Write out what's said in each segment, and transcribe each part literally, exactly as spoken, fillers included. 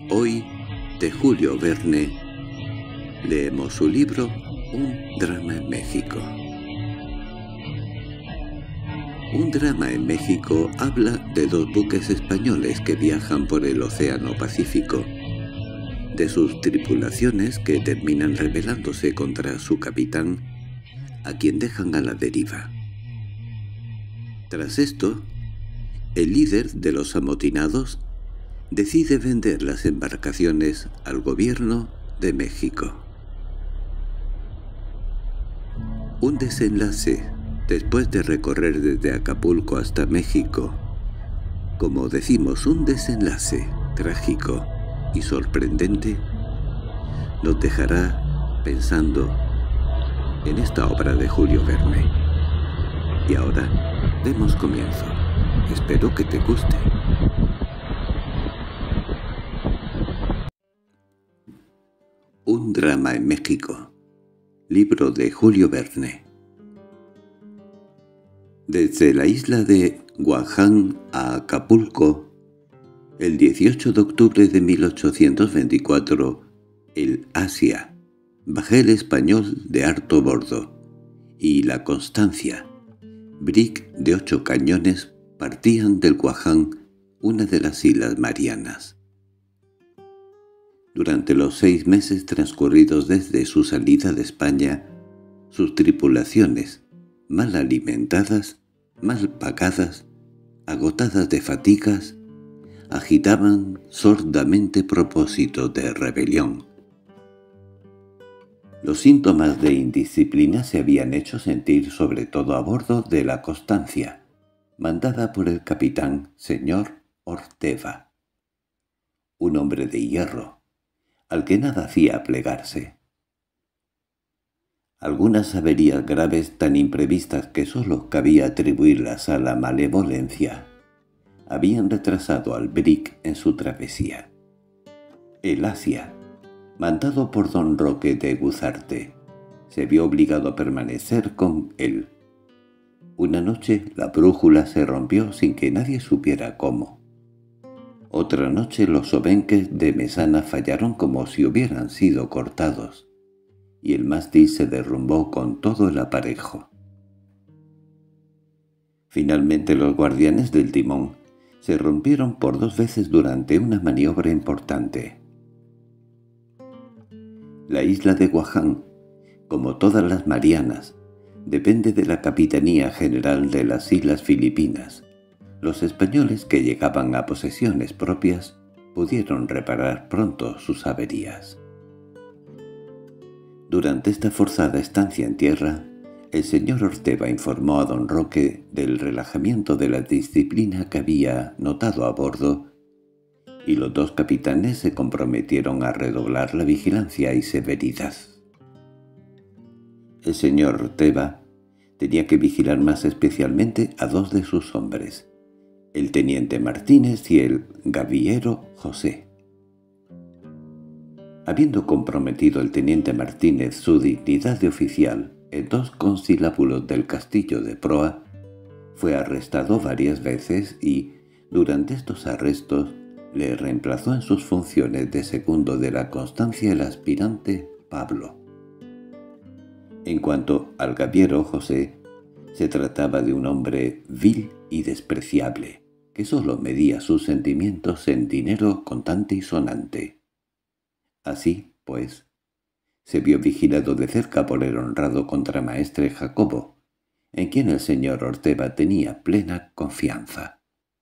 Hoy, de Julio Verne, leemos su libro Un drama en México. Un drama en México habla de dos buques españoles que viajan por el Océano Pacífico, de sus tripulaciones que terminan rebelándose contra su capitán, a quien dejan a la deriva. Tras esto, el líder de los amotinados decide vender las embarcaciones al gobierno de México. Un desenlace después de recorrer desde Acapulco hasta México. Como decimos, un desenlace trágico y sorprendente nos dejará pensando en esta obra de Julio Verne. Y ahora demos comienzo. Espero que te guste. Un drama en México. Libro de Julio Verne. Desde la isla de Guaján a Acapulco, el dieciocho de octubre de mil ochocientos veinticuatro, el Asia, bajel español de harto bordo, y la Constancia, brick de ocho cañones, partían del Guaján, una de las Islas Marianas. Durante los seis meses transcurridos desde su salida de España, sus tripulaciones, mal alimentadas, mal pagadas, agotadas de fatigas, agitaban sordamente propósitos de rebelión. Los síntomas de indisciplina se habían hecho sentir sobre todo a bordo de la Constancia, mandada por el capitán señor Orteva, un hombre de hierro, al que nada hacía plegarse. Algunas averías graves tan imprevistas que sólo cabía atribuirlas a la malevolencia habían retrasado al brick en su travesía. El Asia, mandado por don Roque de Guzarte, se vio obligado a permanecer con él. Una noche la brújula se rompió sin que nadie supiera cómo. Otra noche los obenques de mesana fallaron como si hubieran sido cortados, y el mástil se derrumbó con todo el aparejo. Finalmente los guardianes del timón se rompieron por dos veces durante una maniobra importante. La isla de Guaján, como todas las Marianas, depende de la Capitanía General de las Islas Filipinas. Los españoles que llegaban a posesiones propias pudieron reparar pronto sus averías. Durante esta forzada estancia en tierra, el señor Orteva informó a don Roque del relajamiento de la disciplina que había notado a bordo, y los dos capitanes se comprometieron a redoblar la vigilancia y severidad. El señor Orteva tenía que vigilar más especialmente a dos de sus hombres, el teniente Martínez y el gaviero José. Habiendo comprometido el teniente Martínez su dignidad de oficial en dos conciliábulos del castillo de proa, fue arrestado varias veces y, durante estos arrestos, le reemplazó en sus funciones de segundo de la Constancia el aspirante Pablo. En cuanto al gaviero José, se trataba de un hombre vil y despreciable, que sólo medía sus sentimientos en dinero contante y sonante. Así, pues, se vio vigilado de cerca por el honrado contramaestre Jacobo, en quien el señor Orteva tenía plena confianza.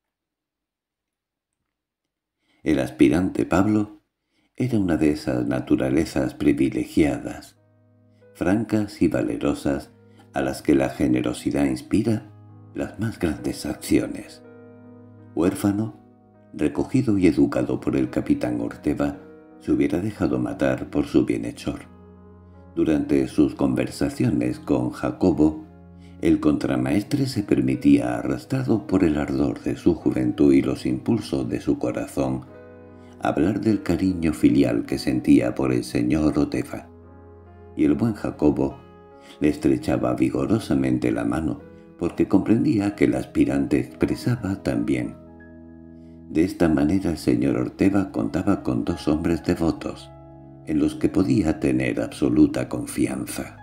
El aspirante Pablo era una de esas naturalezas privilegiadas, francas y valerosas, a las que la generosidad inspira las más grandes acciones. Huérfano, recogido y educado por el capitán Orteva, se hubiera dejado matar por su bienhechor. Durante sus conversaciones con Jacobo, el contramaestre se permitía, arrastrado por el ardor de su juventud y los impulsos de su corazón, hablar del cariño filial que sentía por el señor Orteva, y el buen Jacobo le estrechaba vigorosamente la mano porque comprendía que el aspirante expresaba también De esta manera el señor Ortega contaba con dos hombres devotos, en los que podía tener absoluta confianza.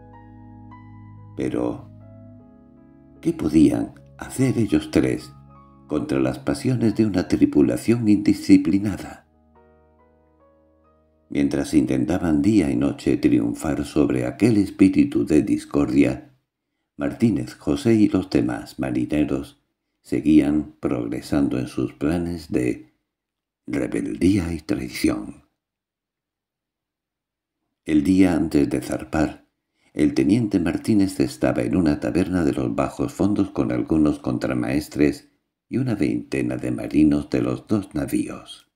Pero, ¿qué podían hacer ellos tres contra las pasiones de una tripulación indisciplinada? Mientras intentaban día y noche triunfar sobre aquel espíritu de discordia, Martínez, José y los demás marineros seguían progresando en sus planes de rebeldía y traición. El día antes de zarpar, el teniente Martínez estaba en una taberna de los bajos fondos con algunos contramaestres y una veintena de marinos de los dos navíos.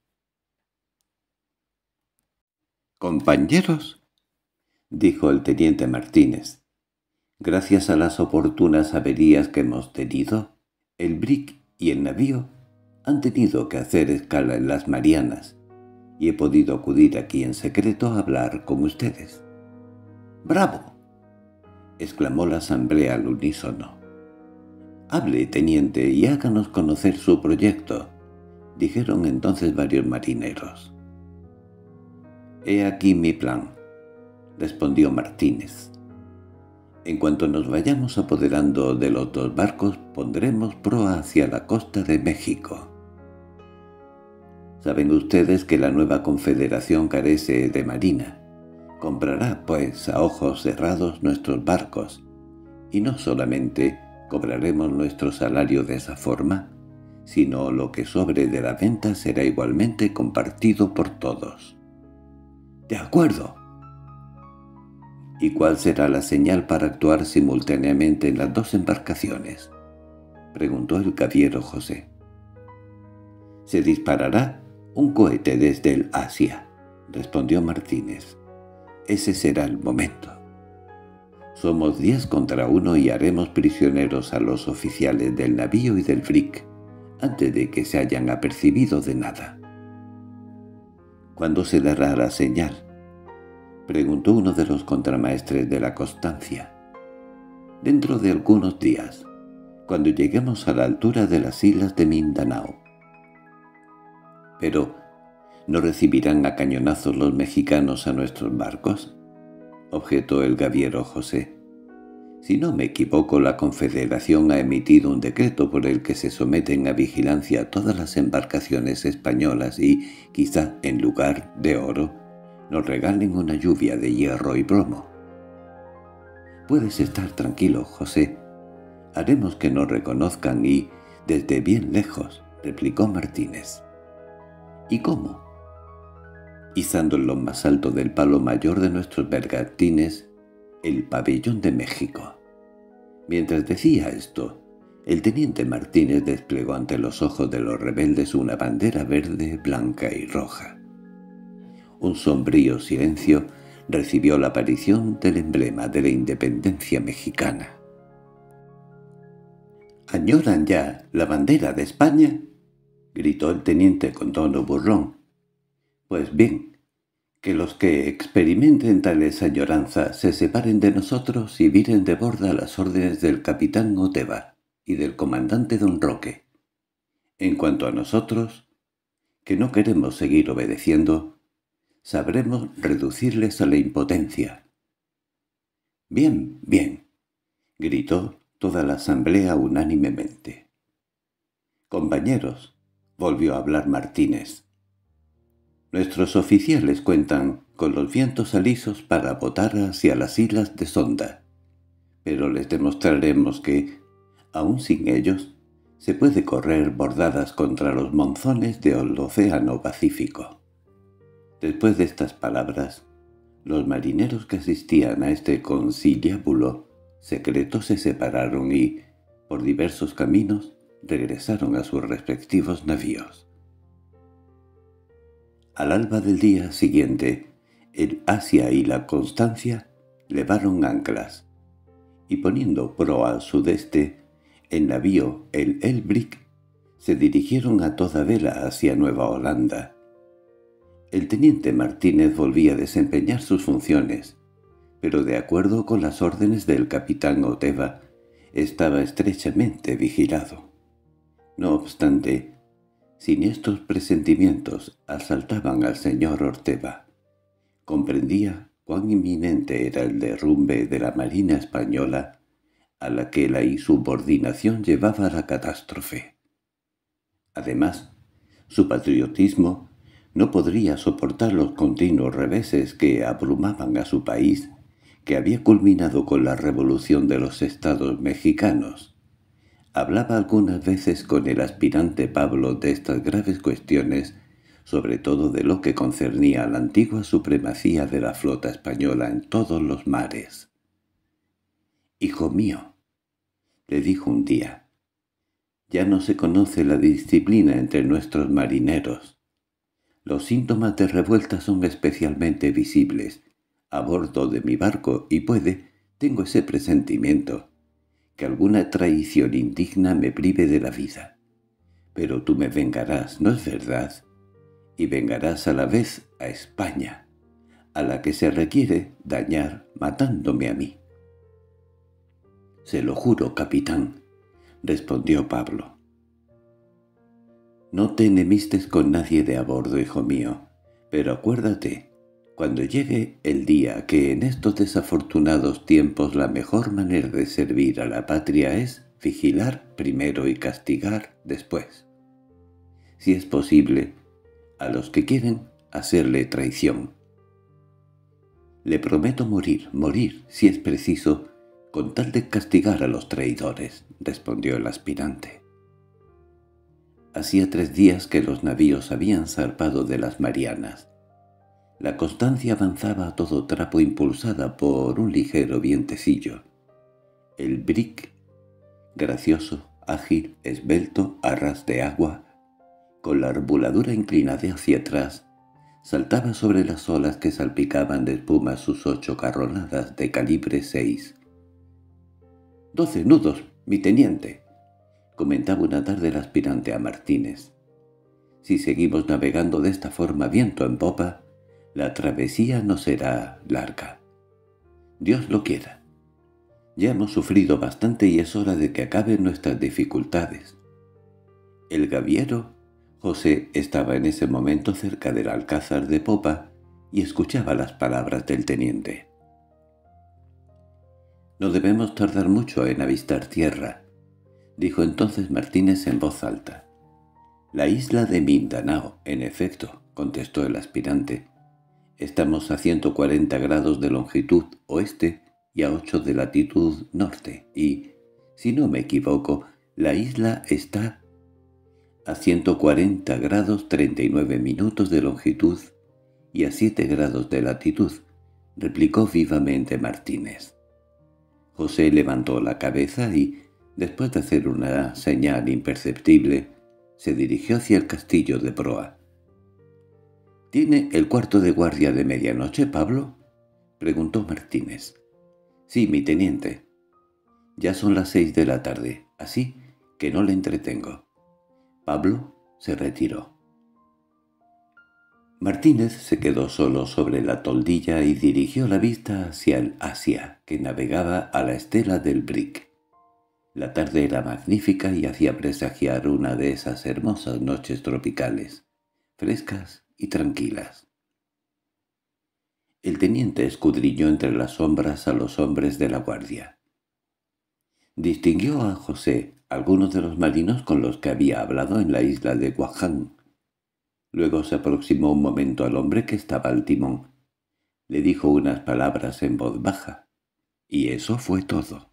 «Compañeros», dijo el teniente Martínez, «gracias a las oportunas averías que hemos tenido, el brick y el navío han tenido que hacer escala en las Marianas, y he podido acudir aquí en secreto a hablar con ustedes». «¡Bravo!», exclamó la asamblea al unísono. «Hable, teniente, y háganos conocer su proyecto», dijeron entonces varios marineros. «He aquí mi plan», respondió Martínez. «En cuanto nos vayamos apoderando de los dos barcos, pondremos proa hacia la costa de México. Saben ustedes que la nueva confederación carece de marina. Comprará, pues, a ojos cerrados nuestros barcos, y no solamente cobraremos nuestro salario de esa forma, sino lo que sobre de la venta será igualmente compartido por todos». «De acuerdo». «¿Y cuál será la señal para actuar simultáneamente en las dos embarcaciones?», preguntó el gaviero José. «Se disparará un cohete desde el Asia», respondió Martínez. «Ese será el momento. Somos diez contra uno y haremos prisioneros a los oficiales del navío y del brick, antes de que se hayan apercibido de nada». «¿Cuándo se dará la señal?», preguntó uno de los contramaestres de la Constancia. «Dentro de algunos días, cuando lleguemos a la altura de las islas de Mindanao». «Pero, ¿no recibirán a cañonazos los mexicanos a nuestros barcos?», objetó el gaviero José. «Si no me equivoco, la Confederación ha emitido un decreto por el que se someten a vigilancia todas las embarcaciones españolas y, quizá en lugar de oro, nos regalen una lluvia de hierro y plomo». «Puedes estar tranquilo, José. Haremos que nos reconozcan y, desde bien lejos», replicó Martínez. «¿Y cómo?». «Izando en lo más alto del palo mayor de nuestros bergantines el pabellón de México». Mientras decía esto, el teniente Martínez desplegó ante los ojos de los rebeldes una bandera verde, blanca y roja. Un sombrío silencio recibió la aparición del emblema de la independencia mexicana. «¿Añoran ya la bandera de España?», gritó el teniente con tono burlón. «Pues bien, que los que experimenten tales añoranzas se separen de nosotros y viren de borda las órdenes del capitán Oteva y del comandante don Roque. En cuanto a nosotros, que no queremos seguir obedeciendo, sabremos reducirles a la impotencia». «Bien, bien», gritó toda la asamblea unánimemente. «Compañeros», volvió a hablar Martínez, «nuestros oficiales cuentan con los vientos alisos para botar hacia las islas de Sonda, pero les demostraremos que, aun sin ellos, se puede correr bordadas contra los monzones del Océano Pacífico». Después de estas palabras, los marineros que asistían a este conciliábulo secreto se separaron y, por diversos caminos, regresaron a sus respectivos navíos. Al alba del día siguiente, el Asia y la Constancia levaron anclas, y poniendo proa al sudeste, el navío, el Elbrick, se dirigieron a toda vela hacia Nueva Holanda. El teniente Martínez volvía a desempeñar sus funciones, pero de acuerdo con las órdenes del capitán Oteva, estaba estrechamente vigilado. No obstante, Siniestros presentimientos asaltaban al señor Orteva. Comprendía cuán inminente era el derrumbe de la Marina española, a la que la insubordinación llevaba a la catástrofe. Además, su patriotismo no podría soportar los continuos reveses que abrumaban a su país, que había culminado con la revolución de los estados mexicanos. Hablaba algunas veces con el aspirante Pablo de estas graves cuestiones, sobre todo de lo que concernía a la antigua supremacía de la flota española en todos los mares. «Hijo mío», le dijo un día, «ya no se conoce la disciplina entre nuestros marineros. Los síntomas de revuelta son especialmente visibles a bordo de mi barco y puede, tengo ese presentimiento, que alguna traición indigna me prive de la vida. Pero tú me vengarás, ¿no es verdad? Y vengarás a la vez a España, a la que se requiere dañar matándome a mí». «Se lo juro, capitán», respondió Pablo. «No te enemistes con nadie de a bordo, hijo mío, pero acuérdate, cuando llegue el día que en estos desafortunados tiempos la mejor manera de servir a la patria es vigilar primero y castigar después. Si es posible, a los que quieren hacerle traición. Le prometo morir, morir, si es preciso, con tal de castigar a los traidores», respondió el aspirante. Hacía tres días que los navíos habían zarpado de las Marianas. La Constancia avanzaba a todo trapo impulsada por un ligero vientecillo. El brick, gracioso, ágil, esbelto, a ras de agua, con la arbuladura inclinada hacia atrás, saltaba sobre las olas que salpicaban de espuma sus ocho carronadas de calibre seis. «Doce nudos, mi teniente», comentaba una tarde el aspirante a Martínez. «Si seguimos navegando de esta forma viento en popa, la travesía no será larga. Dios lo quiera. Ya hemos sufrido bastante y es hora de que acaben nuestras dificultades». El gaviero, José, estaba en ese momento cerca del alcázar de popa y escuchaba las palabras del teniente. «No debemos tardar mucho en avistar tierra», dijo entonces Martínez en voz alta. «La isla de Mindanao, en efecto», contestó el aspirante. «Estamos a ciento cuarenta grados de longitud oeste y a ocho de latitud norte, y, si no me equivoco, la isla está a ciento cuarenta grados treinta y nueve minutos de longitud y a siete grados de latitud», replicó vivamente Martínez. José levantó la cabeza y, después de hacer una señal imperceptible, se dirigió hacia el castillo de proa. «¿Tiene el cuarto de guardia de medianoche, Pablo?», preguntó Martínez. «Sí, mi teniente. Ya son las seis de la tarde, así que no le entretengo». Pablo se retiró. Martínez se quedó solo sobre la toldilla y dirigió la vista hacia el Asia, que navegaba a la estela del brick. La tarde era magnífica y hacía presagiar una de esas hermosas noches tropicales, frescas y tranquilas. El teniente escudriñó entre las sombras a los hombres de la guardia. Distinguió a José, algunos de los marinos con los que había hablado en la isla de Guaján. Luego se aproximó un momento al hombre que estaba al timón. Le dijo unas palabras en voz baja, y eso fue todo.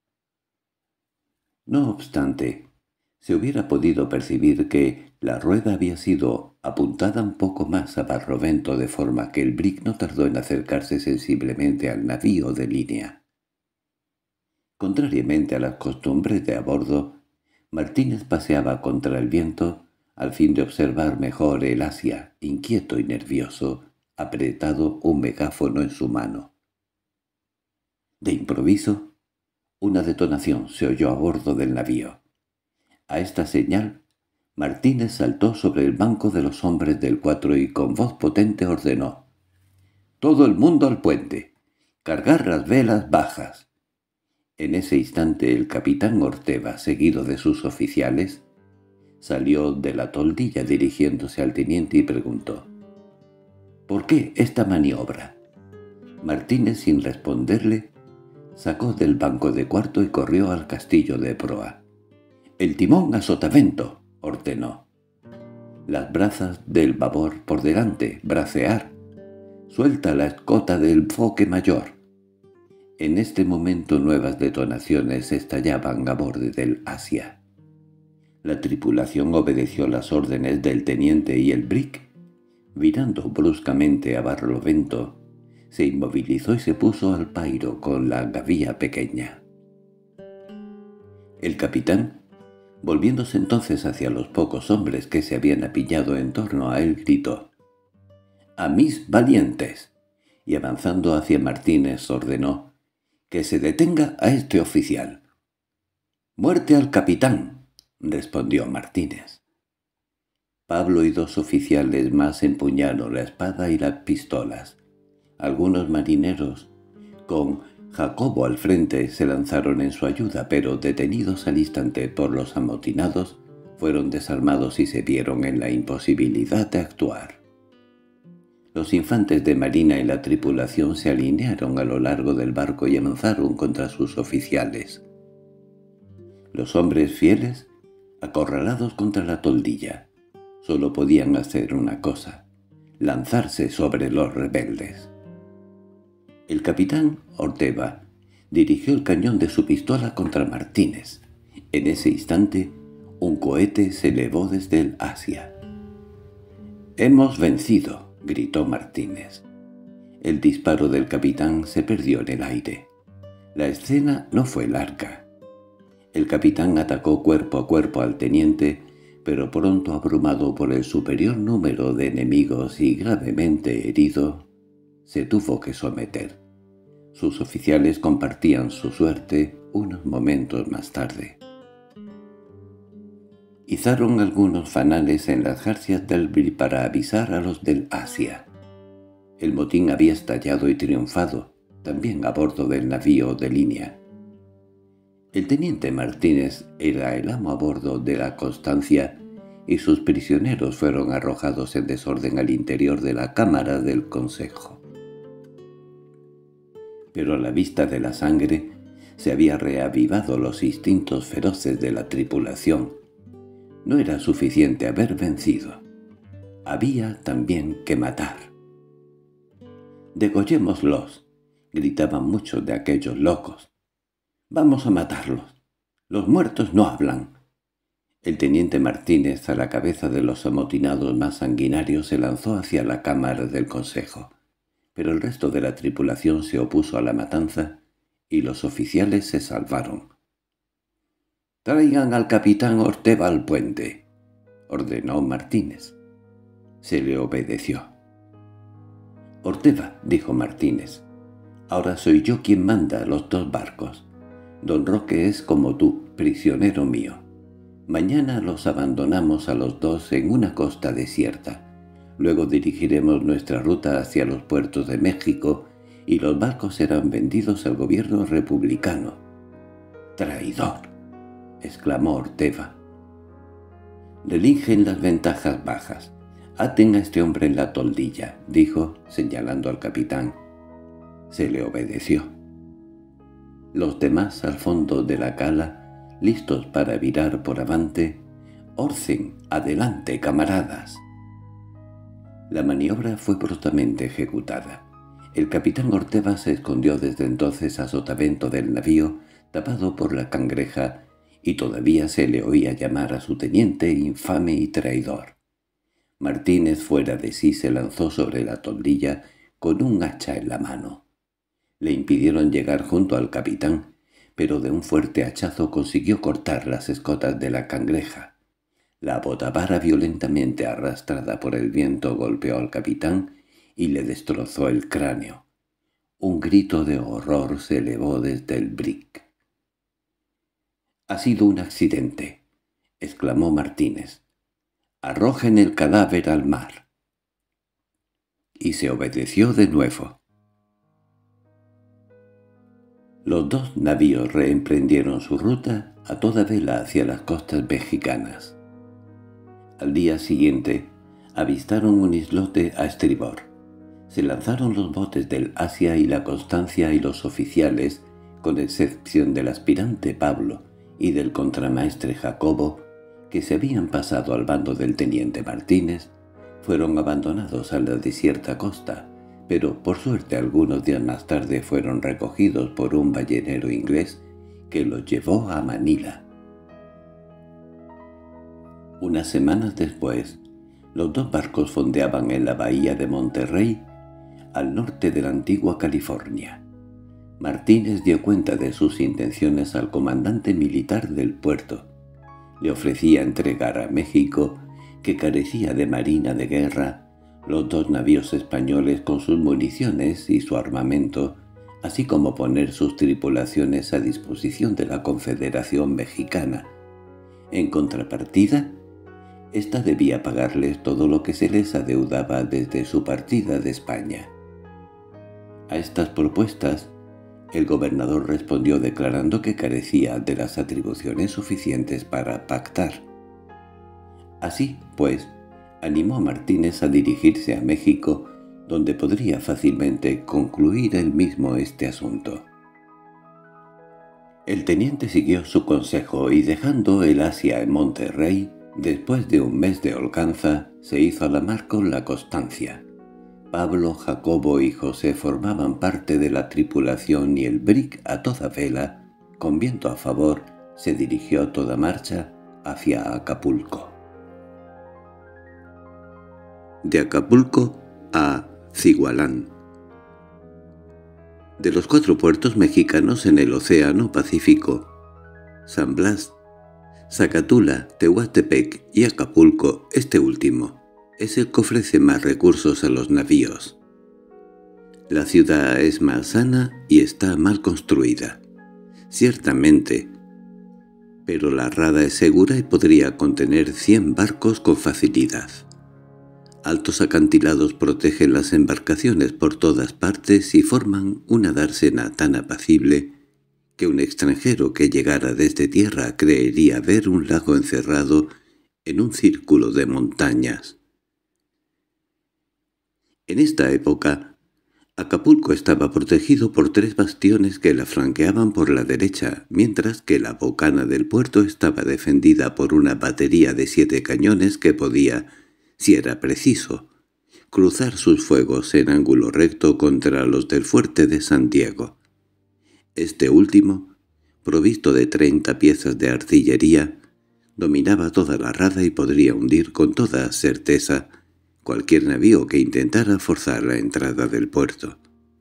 No obstante, se hubiera podido percibir que la rueda había sido apuntada un poco más a barlovento, de forma que el brick no tardó en acercarse sensiblemente al navío de línea. Contrariamente a las costumbres de a bordo, Martínez paseaba contra el viento, al fin de observar mejor el Asia, inquieto y nervioso, apretado un megáfono en su mano. De improviso, una detonación se oyó a bordo del navío. A esta señal, Martínez saltó sobre el banco de los hombres del cuatro y con voz potente ordenó: «¡Todo el mundo al puente! ¡Cargar las velas bajas!». En ese instante el capitán Orteva, seguido de sus oficiales, Salió de la toldilla dirigiéndose al teniente y preguntó: «¿Por qué esta maniobra?». Martínez, sin responderle, sacó del banco de cuarto y corrió al castillo de proa. «El timón a sotavento», ordenó. «Las brazas del babor por delante, bracear. Suelta la escota del foque mayor». En este momento nuevas detonaciones estallaban a borde del Asia. La tripulación obedeció las órdenes del teniente y el brick, virando bruscamente a barlovento, se inmovilizó y se puso al pairo con la gavía pequeña. El capitán, volviéndose entonces hacia los pocos hombres que se habían apillado en torno a él, gritó: «¡A mis valientes!», y avanzando hacia Martínez ordenó: «Que se detenga a este oficial». «¡Muerte al capitán!», respondió Martínez. Pablo y dos oficiales más empuñaron la espada y las pistolas. Algunos marineros, con Jacobo al frente, se lanzaron en su ayuda, pero detenidos al instante por los amotinados, fueron desarmados y se vieron en la imposibilidad de actuar. Los infantes de marina y la tripulación se alinearon a lo largo del barco y avanzaron contra sus oficiales. Los hombres fieles, acorralados contra la toldilla, solo podían hacer una cosa: lanzarse sobre los rebeldes. El capitán Orteva dirigió el cañón de su pistola contra Martínez. En ese instante, un cohete se elevó desde el Asia. «¡Hemos vencido!», gritó Martínez. El disparo del capitán se perdió en el aire. La escena no fue larga. El capitán atacó cuerpo a cuerpo al teniente, pero pronto, abrumado por el superior número de enemigos y gravemente herido, se tuvo que someter. Sus oficiales compartían su suerte unos momentos más tarde. Izaron algunos fanales en las jarcias del Brick para avisar a los del Asia. El motín había estallado y triunfado, también a bordo del navío de línea. El teniente Martínez era el amo a bordo de la Constancia y sus prisioneros fueron arrojados en desorden al interior de la cámara del consejo. Pero a la vista de la sangre se había reavivado los instintos feroces de la tripulación. No era suficiente haber vencido. Había también que matar. «Degollémoslos», gritaban muchos de aquellos locos. «Vamos a matarlos. Los muertos no hablan». El teniente Martínez, a la cabeza de los amotinados más sanguinarios, se lanzó hacia la cámara del consejo, pero el resto de la tripulación se opuso a la matanza y los oficiales se salvaron. «Traigan al capitán Orteva al puente», ordenó Martínez. Se le obedeció. «Orteva», dijo Martínez, «ahora soy yo quien manda los dos barcos. Don Roque es como tú, prisionero mío. Mañana los abandonamos a los dos en una costa desierta. Luego dirigiremos nuestra ruta hacia los puertos de México y los barcos serán vendidos al gobierno republicano». «¡Traidor!», exclamó Orteva. «Relingen las ventajas bajas. Aten a este hombre en la toldilla», dijo, señalando al capitán. Se le obedeció. Los demás, al fondo de la cala, listos para virar por avante: «¡Orcen! ¡Adelante, camaradas!». La maniobra fue prontamente ejecutada. El capitán Orteva se escondió desde entonces a sotavento del navío, tapado por la cangreja, y todavía se le oía llamar a su teniente infame y traidor. Martínez, fuera de sí, se lanzó sobre la toldilla con un hacha en la mano. Le impidieron llegar junto al capitán, pero de un fuerte hachazo consiguió cortar las escotas de la cangreja. La botavara, violentamente arrastrada por el viento, golpeó al capitán y le destrozó el cráneo. Un grito de horror se elevó desde el brick. «Ha sido un accidente», exclamó Martínez. «Arrojen el cadáver al mar». Y se obedeció de nuevo. Los dos navíos reemprendieron su ruta a toda vela hacia las costas mexicanas. Al día siguiente, avistaron un islote a estribor. Se lanzaron los botes del Asia y la Constancia y los oficiales, con excepción del aspirante Pablo y del contramaestre Jacobo, que se habían pasado al bando del teniente Martínez, fueron abandonados a la desierta costa, pero por suerte algunos días más tarde fueron recogidos por un ballenero inglés que los llevó a Manila. Unas semanas después, los dos barcos fondeaban en la bahía de Monterrey, al norte de la antigua California. Martínez dio cuenta de sus intenciones al comandante militar del puerto. Le ofrecía entregar a México, que carecía de marina de guerra, los dos navíos españoles con sus municiones y su armamento, así como poner sus tripulaciones a disposición de la Confederación Mexicana. En contrapartida, ésta debía pagarles todo lo que se les adeudaba desde su partida de España. A estas propuestas, el gobernador respondió declarando que carecía de las atribuciones suficientes para pactar. Así, pues, animó a Martínez a dirigirse a México, donde podría fácilmente concluir él mismo este asunto. El teniente siguió su consejo y dejando el Asia en Monterrey, después de un mes de holganza, se hizo a la mar con la Constancia. Pablo, Jacobo y José formaban parte de la tripulación y el brick a toda vela, con viento a favor, se dirigió a toda marcha hacia Acapulco. De Acapulco a Cigualán. De los cuatro puertos mexicanos en el Océano Pacífico, San Blas, Zacatula, Tehuantepec y Acapulco, este último, es el que ofrece más recursos a los navíos. La ciudad es malsana y está mal construida, ciertamente, pero la rada es segura y podría contener cien barcos con facilidad. Altos acantilados protegen las embarcaciones por todas partes y forman una dársena tan apacible que un extranjero que llegara desde tierra creería ver un lago encerrado en un círculo de montañas. En esta época, Acapulco estaba protegido por tres bastiones que la flanqueaban por la derecha, mientras que la bocana del puerto estaba defendida por una batería de siete cañones que podía, si era preciso, cruzar sus fuegos en ángulo recto contra los del fuerte de San Diego. Este último, provisto de treinta piezas de artillería, dominaba toda la rada y podría hundir con toda certeza cualquier navío que intentara forzar la entrada del puerto.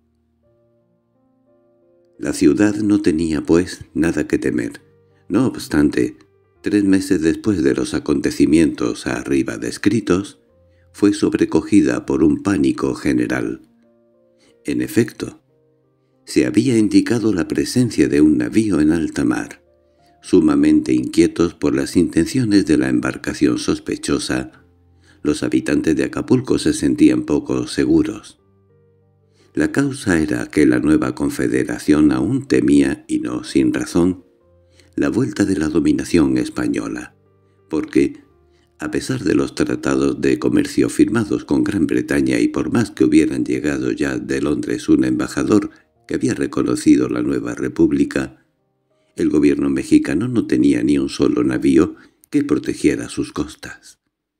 La ciudad no tenía, pues, nada que temer. No obstante, tres meses después de los acontecimientos arriba descritos, fue sobrecogida por un pánico general. En efecto, se había indicado la presencia de un navío en alta mar. Sumamente inquietos por las intenciones de la embarcación sospechosa, los habitantes de Acapulco se sentían poco seguros. La causa era que la nueva confederación aún temía, y no sin razón, la vuelta de la dominación española, porque, a pesar de los tratados de comercio firmados con Gran Bretaña y por más que hubieran llegado ya de Londres un embajador que había reconocido la nueva república, el gobierno mexicano no tenía ni un solo navío que protegiera sus costas.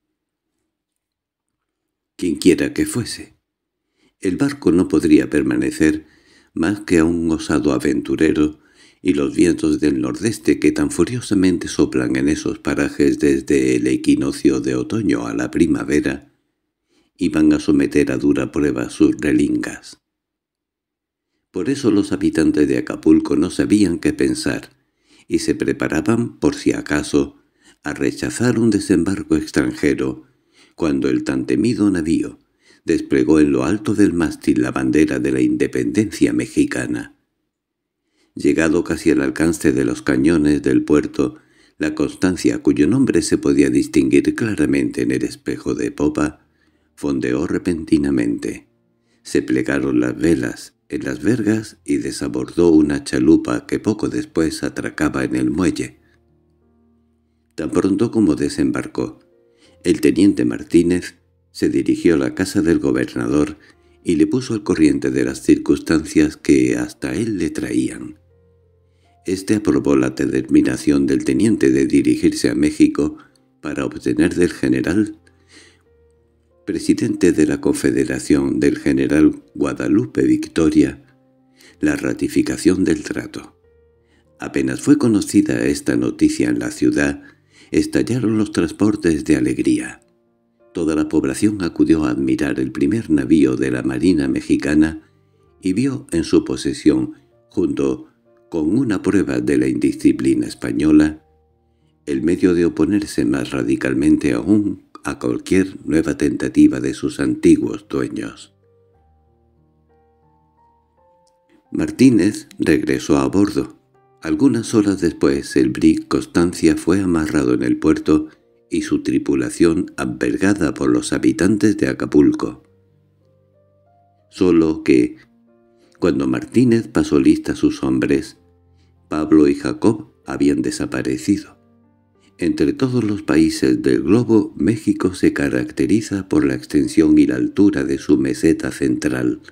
Quienquiera que fuese, el barco no podría permanecer más que a un osado aventurero, y los vientos del nordeste que tan furiosamente soplan en esos parajes desde el equinoccio de otoño a la primavera, iban a someter a dura prueba sus relingas. Por eso los habitantes de Acapulco no sabían qué pensar, y se preparaban, por si acaso, a rechazar un desembarco extranjero, cuando el tan temido navío desplegó en lo alto del mástil la bandera de la independencia mexicana. Llegado casi al alcance de los cañones del puerto, la Constancia, cuyo nombre se podía distinguir claramente en el espejo de popa, fondeó repentinamente. Se plegaron las velas en las vergas y desabordó una chalupa que poco después atracaba en el muelle. Tan pronto como desembarcó, El teniente Martínez se dirigió a la casa del gobernador y le puso al corriente de las circunstancias que hasta él le traían. Este aprobó la determinación del teniente de dirigirse a México para obtener del general presidente de la Confederación, del general Guadalupe Victoria, la ratificación del trato. Apenas fue conocida esta noticia en la ciudad, estallaron los transportes de alegría. Toda la población acudió a admirar el primer navío de la Marina mexicana y vio en su posesión, junto con una prueba de la indisciplina española, el medio de oponerse más radicalmente aún a cualquier nueva tentativa de sus antiguos dueños. Martínez regresó a bordo. Algunas horas después el brig Constancia fue amarrado en el puerto y su tripulación albergada por los habitantes de Acapulco. Solo que, cuando Martínez pasó lista a sus hombres, Pablo y Jacob habían desaparecido. Entre todos los países del globo, México se caracteriza por la extensión y la altura de su meseta central.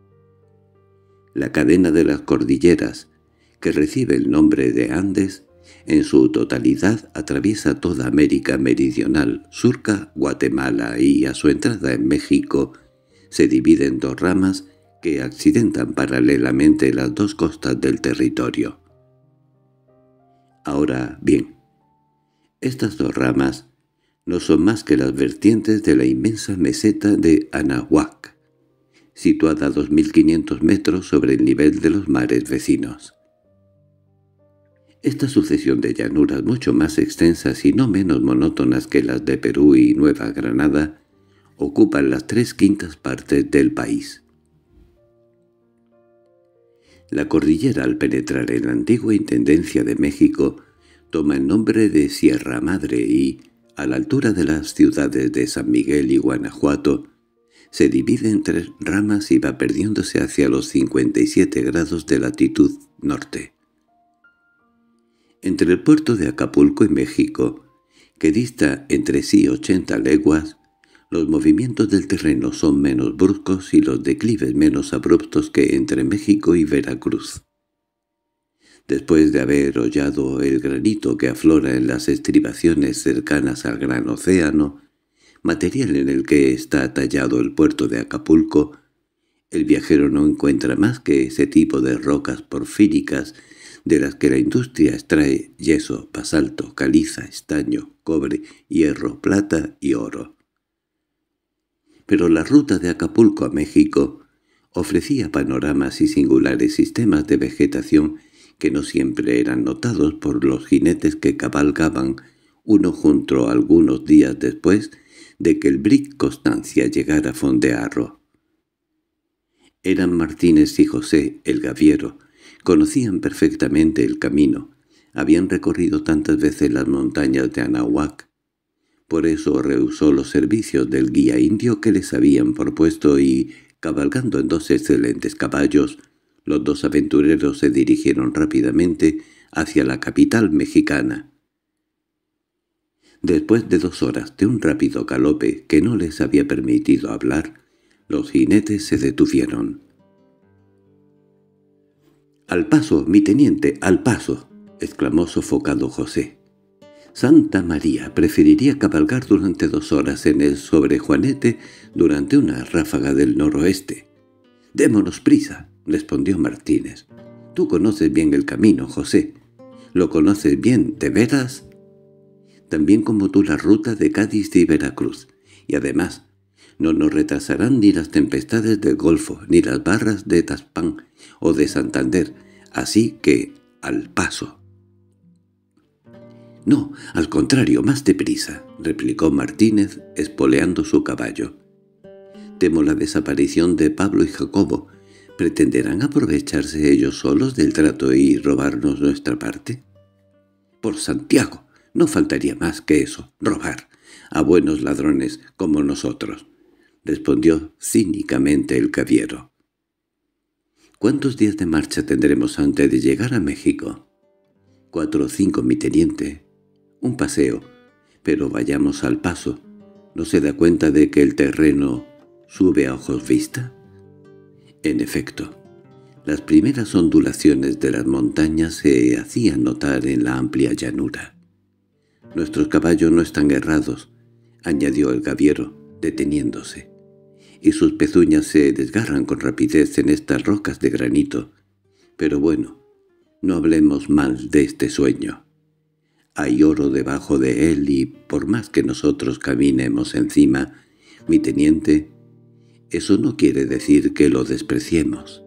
La cadena de las cordilleras, que recibe el nombre de Andes, en su totalidad atraviesa toda América meridional, surca Guatemala y, a su entrada en México, se divide en dos ramas que accidentan paralelamente las dos costas del territorio. Ahora bien, estas dos ramas no son más que las vertientes de la inmensa meseta de Anahuac, situada a dos mil quinientos metros sobre el nivel de los mares vecinos. Esta sucesión de llanuras mucho más extensas y no menos monótonas que las de Perú y Nueva Granada ocupan las tres quintas partes del país. La cordillera, al penetrar en la antigua Intendencia de México, toma el nombre de Sierra Madre y, a la altura de las ciudades de San Miguel y Guanajuato, se divide en tres ramas y va perdiéndose hacia los cincuenta y siete grados de latitud norte. Entre el puerto de Acapulco y México, que dista entre sí ochenta leguas, los movimientos del terreno son menos bruscos y los declives menos abruptos que entre México y Veracruz. Después de haber hollado el granito que aflora en las estribaciones cercanas al gran océano, material en el que está tallado el puerto de Acapulco, el viajero no encuentra más que ese tipo de rocas porfíricas de las que la industria extrae yeso, basalto, caliza, estaño, cobre, hierro, plata y oro. Pero la ruta de Acapulco a México ofrecía panoramas y singulares sistemas de vegetación que no siempre eran notados por los jinetes que cabalgaban uno junto algunos días después de que el brig Constancia llegara a Fondearro. Eran Martínez y José, el gaviero, conocían perfectamente el camino, habían recorrido tantas veces las montañas de Anahuac. Por eso rehusó los servicios del guía indio que les habían propuesto y, cabalgando en dos excelentes caballos, los dos aventureros se dirigieron rápidamente hacia la capital mexicana. Después de dos horas de un rápido galope que no les había permitido hablar, los jinetes se detuvieron. —¡Al paso, mi teniente, al paso! —exclamó sofocado José. —¡Santa María! Preferiría cabalgar durante dos horas en el sobrejuanete durante una ráfaga del noroeste. —¡Démonos prisa! —respondió Martínez. —Tú conoces bien el camino, José. ¿Lo conoces bien, de veras? También como tú la ruta de Cádiz y Veracruz. Y además, no nos retrasarán ni las tempestades del Golfo, ni las barras de Taspán o de Santander, así que al paso. —No, al contrario, más deprisa —replicó Martínez, espoleando su caballo. —Temo la desaparición de Pablo y Jacobo. ¿Pretenderán aprovecharse ellos solos del trato y robarnos nuestra parte? —Por Santiago, no faltaría más que eso, robar a buenos ladrones como nosotros —respondió cínicamente el gaviero. —¿Cuántos días de marcha tendremos antes de llegar a México? —Cuatro o cinco, mi teniente. Un paseo, pero vayamos al paso. ¿No se da cuenta de que el terreno sube a ojos vista? En efecto, las primeras ondulaciones de las montañas se hacían notar en la amplia llanura. «Nuestros caballos no están errados», añadió el gaviero, deteniéndose, «y sus pezuñas se desgarran con rapidez en estas rocas de granito. Pero bueno, no hablemos mal de este sueño. Hay oro debajo de él y, por más que nosotros caminemos encima, mi teniente, eso no quiere decir que lo despreciemos».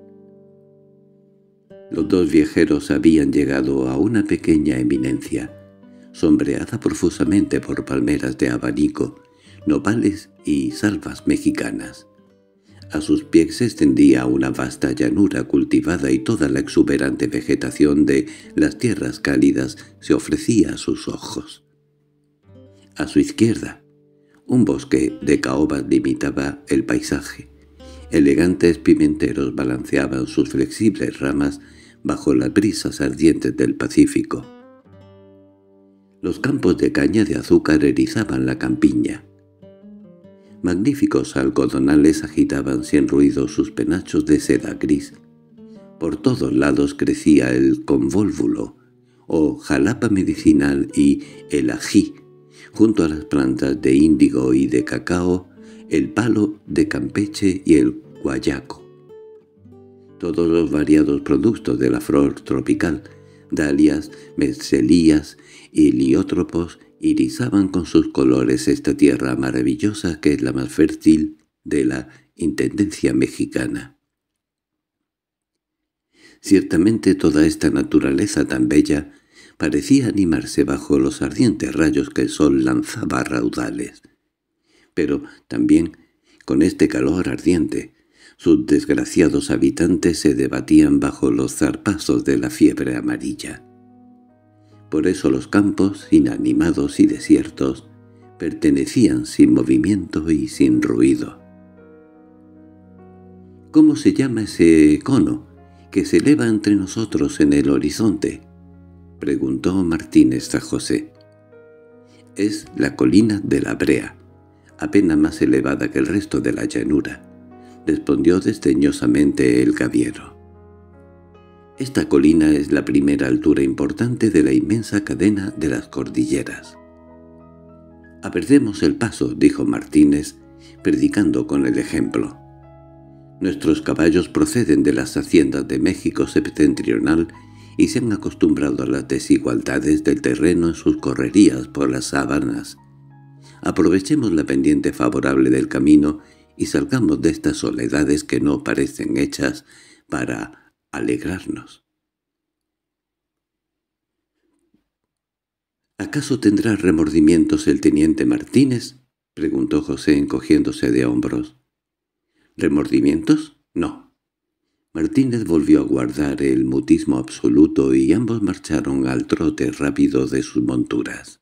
Los dos viajeros habían llegado a una pequeña eminencia, sombreada profusamente por palmeras de abanico, nopales y salvas mexicanas. A sus pies se extendía una vasta llanura cultivada y toda la exuberante vegetación de las tierras cálidas se ofrecía a sus ojos. A su izquierda, un bosque de caobas limitaba el paisaje. Elegantes pimenteros balanceaban sus flexibles ramas bajo las brisas ardientes del Pacífico. Los campos de caña de azúcar erizaban la campiña. Magníficos algodonales agitaban sin ruido sus penachos de seda gris. Por todos lados crecía el convólvulo, o jalapa medicinal, y el ají, junto a las plantas de índigo y de cacao, el palo de Campeche y el guayaco. Todos los variados productos de la flor tropical, dalias, mercelías y heliótropos, irisaban con sus colores esta tierra maravillosa que es la más fértil de la intendencia mexicana. Ciertamente toda esta naturaleza tan bella parecía animarse bajo los ardientes rayos que el sol lanzaba a raudales. Pero también, con este calor ardiente, sus desgraciados habitantes se debatían bajo los zarpazos de la fiebre amarilla. Por eso los campos, inanimados y desiertos, pertenecían sin movimiento y sin ruido. —¿Cómo se llama ese cono que se eleva entre nosotros en el horizonte? —preguntó Martínez a José. —Es la colina de la Brea, apenas más elevada que el resto de la llanura —respondió desdeñosamente el gaviero. Esta colina es la primera altura importante de la inmensa cadena de las cordilleras. —Perdemos el paso —dijo Martínez, predicando con el ejemplo. Nuestros caballos proceden de las haciendas de México septentrional y se han acostumbrado a las desigualdades del terreno en sus correrías por las sabanas. Aprovechemos la pendiente favorable del camino y salgamos de estas soledades que no parecen hechas para alegrarnos. —¿Acaso tendrá remordimientos el teniente Martínez? —preguntó José encogiéndose de hombros. —¿Remordimientos? No. Martínez volvió a guardar el mutismo absoluto y ambos marcharon al trote rápido de sus monturas.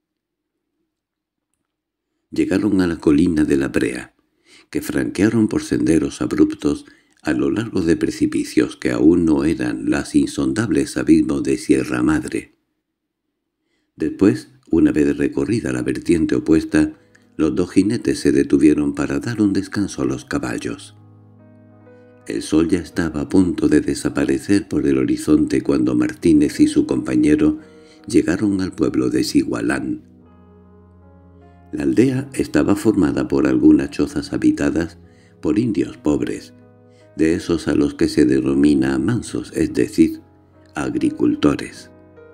Llegaron a la colina de la Brea, que franquearon por senderos abruptos a lo largo de precipicios que aún no eran las insondables abismos de Sierra Madre. Después, una vez recorrida la vertiente opuesta, los dos jinetes se detuvieron para dar un descanso a los caballos. El sol ya estaba a punto de desaparecer por el horizonte cuando Martínez y su compañero llegaron al pueblo de Sigualán. La aldea estaba formada por algunas chozas habitadas por indios pobres, de esos a los que se denomina mansos, es decir, agricultores.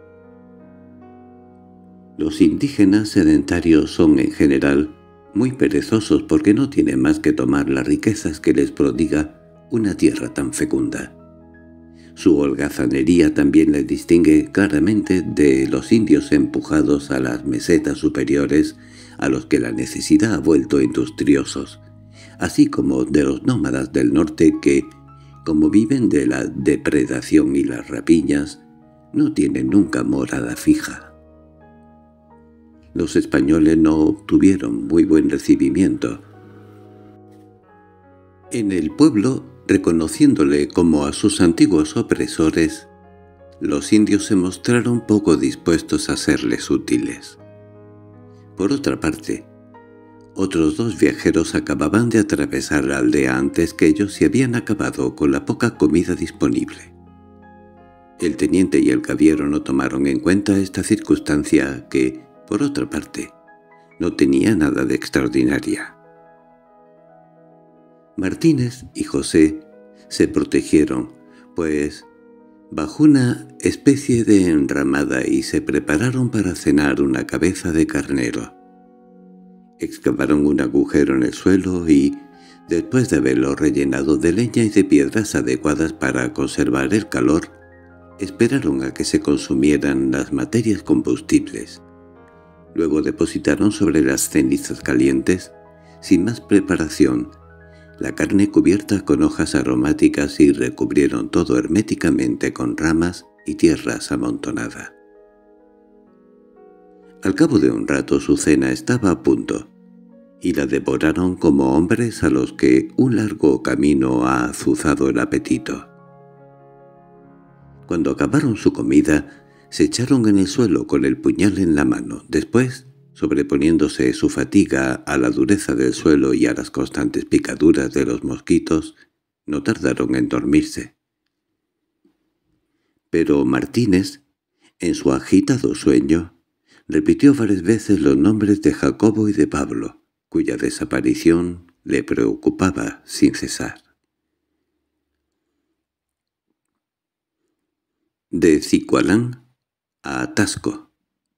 Los indígenas sedentarios son en general muy perezosos porque no tienen más que tomar las riquezas que les prodiga una tierra tan fecunda. Su holgazanería también les distingue claramente de los indios empujados a las mesetas superiores a los que la necesidad ha vuelto industriosos, así como de los nómadas del norte que, como viven de la depredación y las rapiñas, no tienen nunca morada fija. Los españoles no obtuvieron muy buen recibimiento en el pueblo, reconociéndole como a sus antiguos opresores. Los indios se mostraron poco dispuestos a serles útiles. Por otra parte, Otros dos viajeros acababan de atravesar la aldea antes que ellos y habían acabado con la poca comida disponible. El teniente y el gaviero no tomaron en cuenta esta circunstancia que, por otra parte, no tenía nada de extraordinaria. Martínez y José se protegieron, pues, bajo una especie de enramada y se prepararon para cenar una cabeza de carnero. Excavaron un agujero en el suelo y, después de haberlo rellenado de leña y de piedras adecuadas para conservar el calor, esperaron a que se consumieran las materias combustibles. Luego depositaron sobre las cenizas calientes, sin más preparación, la carne cubierta con hojas aromáticas y recubrieron todo herméticamente con ramas y tierras amontonadas. Al cabo de un rato su cena estaba a punto, y la devoraron como hombres a los que un largo camino ha azuzado el apetito. Cuando acabaron su comida, se echaron en el suelo con el puñal en la mano. Después, sobreponiéndose su fatiga a la dureza del suelo y a las constantes picaduras de los mosquitos, no tardaron en dormirse. Pero Martínez, en su agitado sueño, repitió varias veces los nombres de Jacobo y de Pablo, cuya desaparición le preocupaba sin cesar. De Cicualán a Atasco.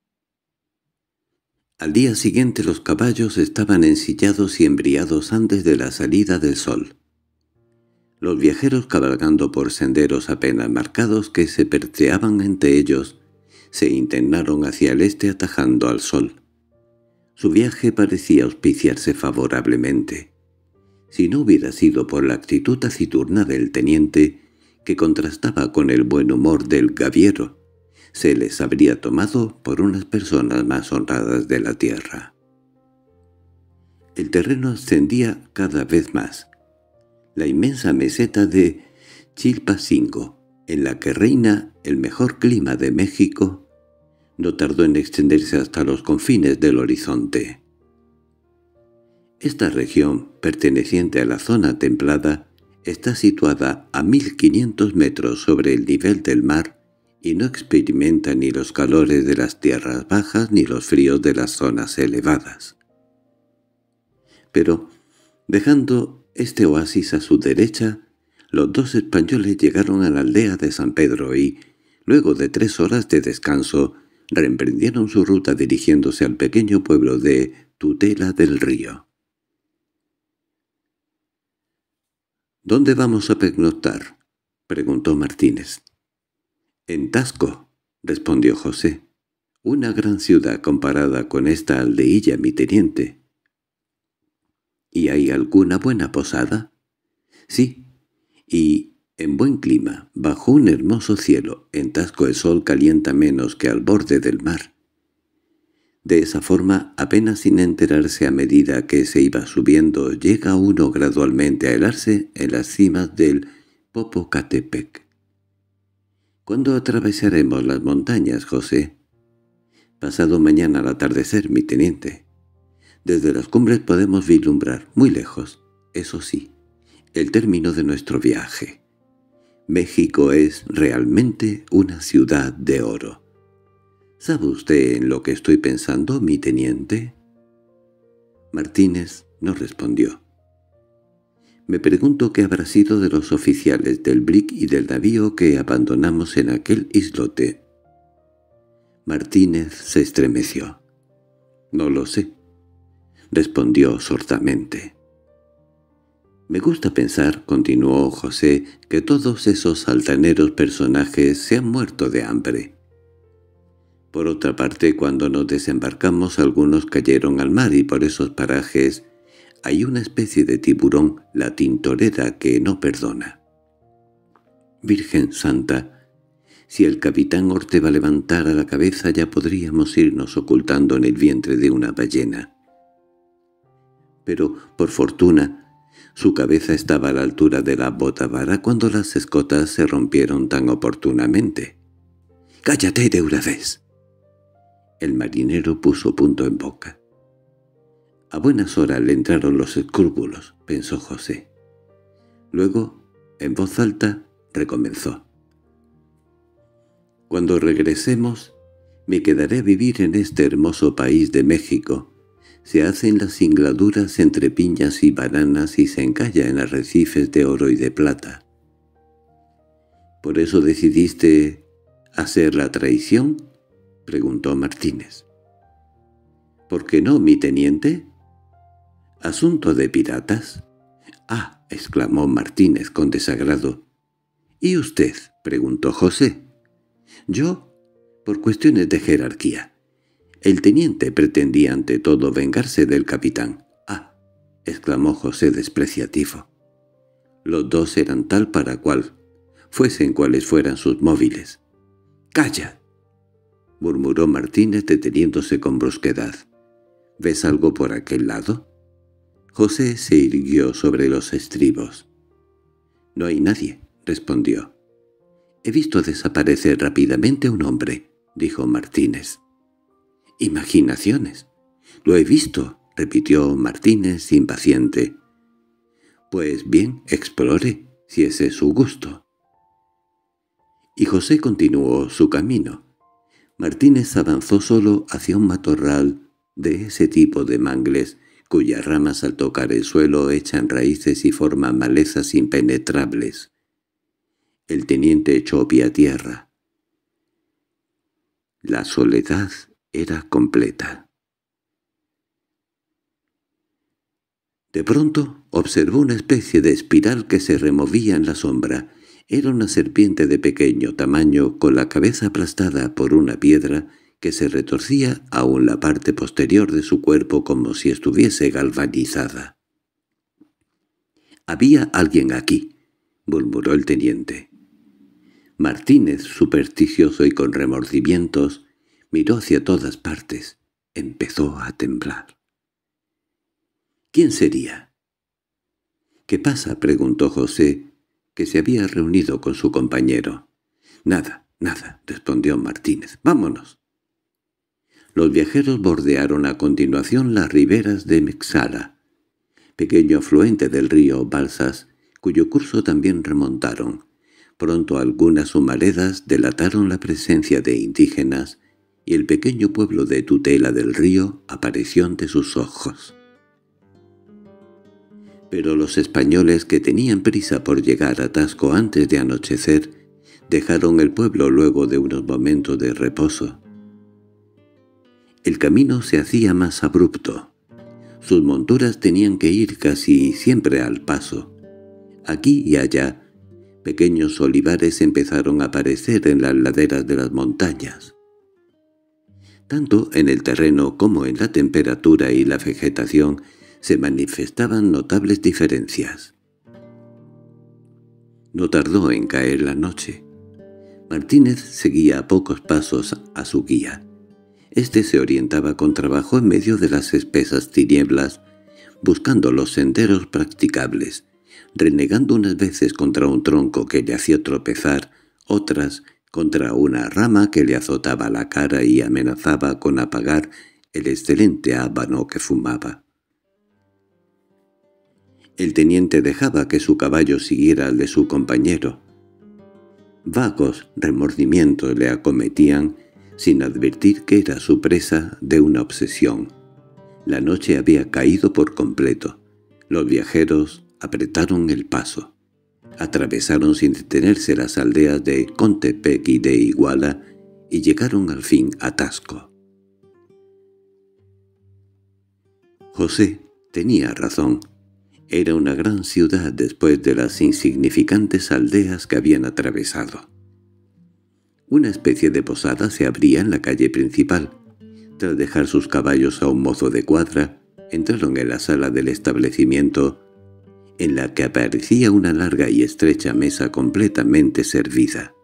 Al día siguiente los caballos estaban ensillados y embriados antes de la salida del sol. Los viajeros, cabalgando por senderos apenas marcados que se percheaban entre ellos, se internaron hacia el este atajando al sol. Su viaje parecía auspiciarse favorablemente. Si no hubiera sido por la actitud taciturna del teniente, que contrastaba con el buen humor del gaviero, se les habría tomado por unas personas más honradas de la tierra. El terreno ascendía cada vez más. La inmensa meseta de Chilpancingo, en la que reina el mejor clima de México, no tardó en extenderse hasta los confines del horizonte. Esta región, perteneciente a la zona templada, está situada a mil quinientos metros sobre el nivel del mar y no experimenta ni los calores de las tierras bajas ni los fríos de las zonas elevadas. Pero, dejando este oasis a su derecha, los dos españoles llegaron a la aldea de San Pedro y, luego de tres horas de descanso, reemprendieron su ruta dirigiéndose al pequeño pueblo de Tutela del Río. —¿Dónde vamos a pernoctar? —preguntó Martínez. —En Tasco —respondió José—, una gran ciudad comparada con esta aldeilla, mi teniente. —¿Y hay alguna buena posada? —Sí, y en buen clima, bajo un hermoso cielo. En Tasco el sol calienta menos que al borde del mar. De esa forma, apenas sin enterarse a medida que se iba subiendo, llega uno gradualmente a helarse en las cimas del Popocatépetl. —¿Cuándo atravesaremos las montañas, José? —Pasado mañana al atardecer, mi teniente. Desde las cumbres podemos vislumbrar, muy lejos, eso sí, el término de nuestro viaje. México es realmente una ciudad de oro. —¿Sabe usted en lo que estoy pensando, mi teniente? Martínez no respondió. —Me pregunto qué habrá sido de los oficiales del brick y del navío que abandonamos en aquel islote. Martínez se estremeció. —No lo sé —respondió sordamente. —Me gusta pensar —continuó José— que todos esos altaneros personajes se han muerto de hambre. Por otra parte, cuando nos desembarcamos algunos cayeron al mar y por esos parajes hay una especie de tiburón, la tintorera, que no perdona. Virgen Santa, si el capitán Ortega levantara la cabeza ya podríamos irnos ocultando en el vientre de una ballena. Pero, por fortuna, su cabeza estaba a la altura de la botavara cuando las escotas se rompieron tan oportunamente. —¡Cállate de una vez! El marinero puso punto en boca. A buenas horas le entraron los escrúpulos, pensó José. Luego, en voz alta, recomenzó. Cuando regresemos, me quedaré a vivir en este hermoso país de México. Se hacen las singladuras entre piñas y bananas y se encalla en arrecifes de oro y de plata. —¿Por eso decidiste hacer la traición? —preguntó Martínez. —¿Por qué no, mi teniente? —¿Asunto de piratas? —Ah —exclamó Martínez con desagrado. —¿Y usted? —preguntó José. —Yo, por cuestiones de jerarquía. El teniente pretendía ante todo vengarse del capitán. —Ah —exclamó José despreciativo. Los dos eran tal para cual, fuesen cuales fueran sus móviles. —¡Calla! —murmuró Martínez deteniéndose con brusquedad. —¿Ves algo por aquel lado? José se irguió sobre los estribos. —No hay nadie —respondió. —He visto desaparecer rápidamente a un hombre —dijo Martínez. —Imaginaciones. —Lo he visto —repitió Martínez impaciente. —Pues bien, explore, si ese es su gusto. Y José continuó su camino. Martínez avanzó solo hacia un matorral de ese tipo de mangles cuyas ramas al tocar el suelo echan raíces y forman malezas impenetrables. El teniente echó pie a tierra. La soledad era completa. De pronto observó una especie de espiral que se removía en la sombra. Era una serpiente de pequeño tamaño con la cabeza aplastada por una piedra que se retorcía aún la parte posterior de su cuerpo como si estuviese galvanizada. —Había alguien aquí —murmuró el teniente. Martínez, supersticioso y con remordimientos, miró hacia todas partes. Empezó a temblar. —¿Quién sería? —¿Qué pasa? —preguntó José, que se había reunido con su compañero. —Nada, nada —respondió Martínez—. —Vámonos. Los viajeros bordearon a continuación las riberas de Mexala, pequeño afluente del río Balsas, cuyo curso también remontaron. Pronto algunas humaredas delataron la presencia de indígenas, y el pequeño pueblo de Tutela del río apareció ante sus ojos. Pero los españoles, que tenían prisa por llegar a Tasco antes de anochecer, dejaron el pueblo luego de unos momentos de reposo. El camino se hacía más abrupto. Sus monturas tenían que ir casi siempre al paso. Aquí y allá, pequeños olivares empezaron a aparecer en las laderas de las montañas. Tanto en el terreno como en la temperatura y la vegetación se manifestaban notables diferencias. No tardó en caer la noche. Martínez seguía a pocos pasos a su guía. Este se orientaba con trabajo en medio de las espesas tinieblas, buscando los senderos practicables, renegando unas veces contra un tronco que le hacía tropezar, otras contra una rama que le azotaba la cara y amenazaba con apagar el excelente habano que fumaba. El teniente dejaba que su caballo siguiera al de su compañero. Vagos remordimientos le acometían, sin advertir que era su presa de una obsesión. La noche había caído por completo. Los viajeros apretaron el paso. Atravesaron sin detenerse las aldeas de Contepec y de Iguala y llegaron al fin a Tasco. José tenía razón. Era una gran ciudad después de las insignificantes aldeas que habían atravesado. Una especie de posada se abría en la calle principal. Tras dejar sus caballos a un mozo de cuadra, entraron en la sala del establecimiento, en la que aparecía una larga y estrecha mesa completamente servida.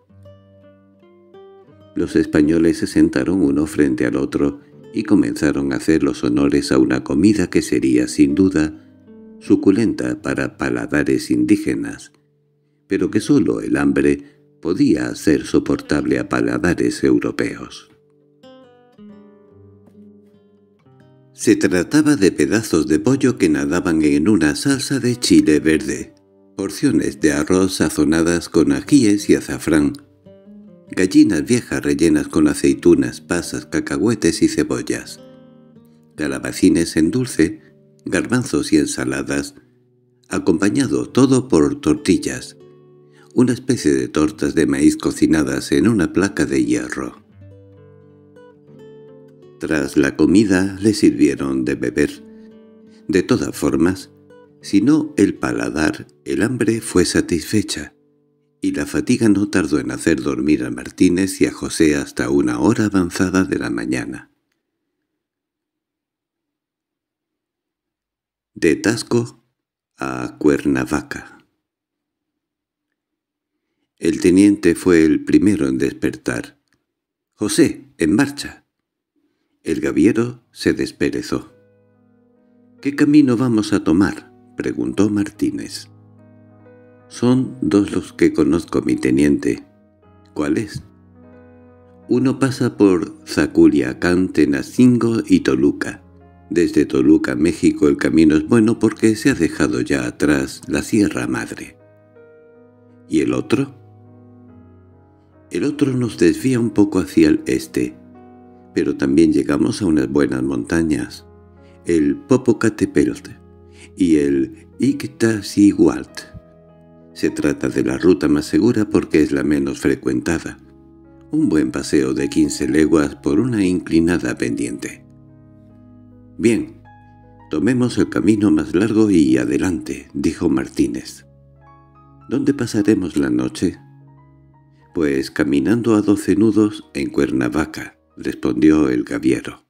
Los españoles se sentaron uno frente al otro y comenzaron a hacer los honores a una comida que sería, sin duda, suculenta para paladares indígenas, pero que sólo el hambre podía hacer soportable a paladares europeos. Se trataba de pedazos de pollo que nadaban en una salsa de chile verde, porciones de arroz sazonadas con ajíes y azafrán, gallinas viejas rellenas con aceitunas, pasas, cacahuetes y cebollas, calabacines en dulce, garbanzos y ensaladas, acompañado todo por tortillas, una especie de tortas de maíz cocinadas en una placa de hierro. Tras la comida le sirvieron de beber. De todas formas, si no el paladar, el hambre fue satisfecha, y la fatiga no tardó en hacer dormir a Martínez y a José hasta una hora avanzada de la mañana. De Tasco a Cuernavaca. El teniente fue el primero en despertar. «José, en marcha». El gaviero se desperezó. «¿Qué camino vamos a tomar?», preguntó Martínez. «Son dos los que conozco, mi teniente». «¿Cuáles?». «Uno pasa por Zaculiacán, Tenancingo y Toluca. Desde Toluca a México el camino es bueno porque se ha dejado ya atrás la Sierra Madre». «¿Y el otro?». «El otro nos desvía un poco hacia el este, pero también llegamos a unas buenas montañas, el Popocatépetl y el Iztaccíhuatl. Se trata de la ruta más segura porque es la menos frecuentada. Un buen paseo de quince leguas por una inclinada pendiente». «Bien, tomemos el camino más largo y adelante», dijo Martínez. «¿Dónde pasaremos la noche?». «Pues caminando a doce nudos en Cuernavaca», respondió el gaviero.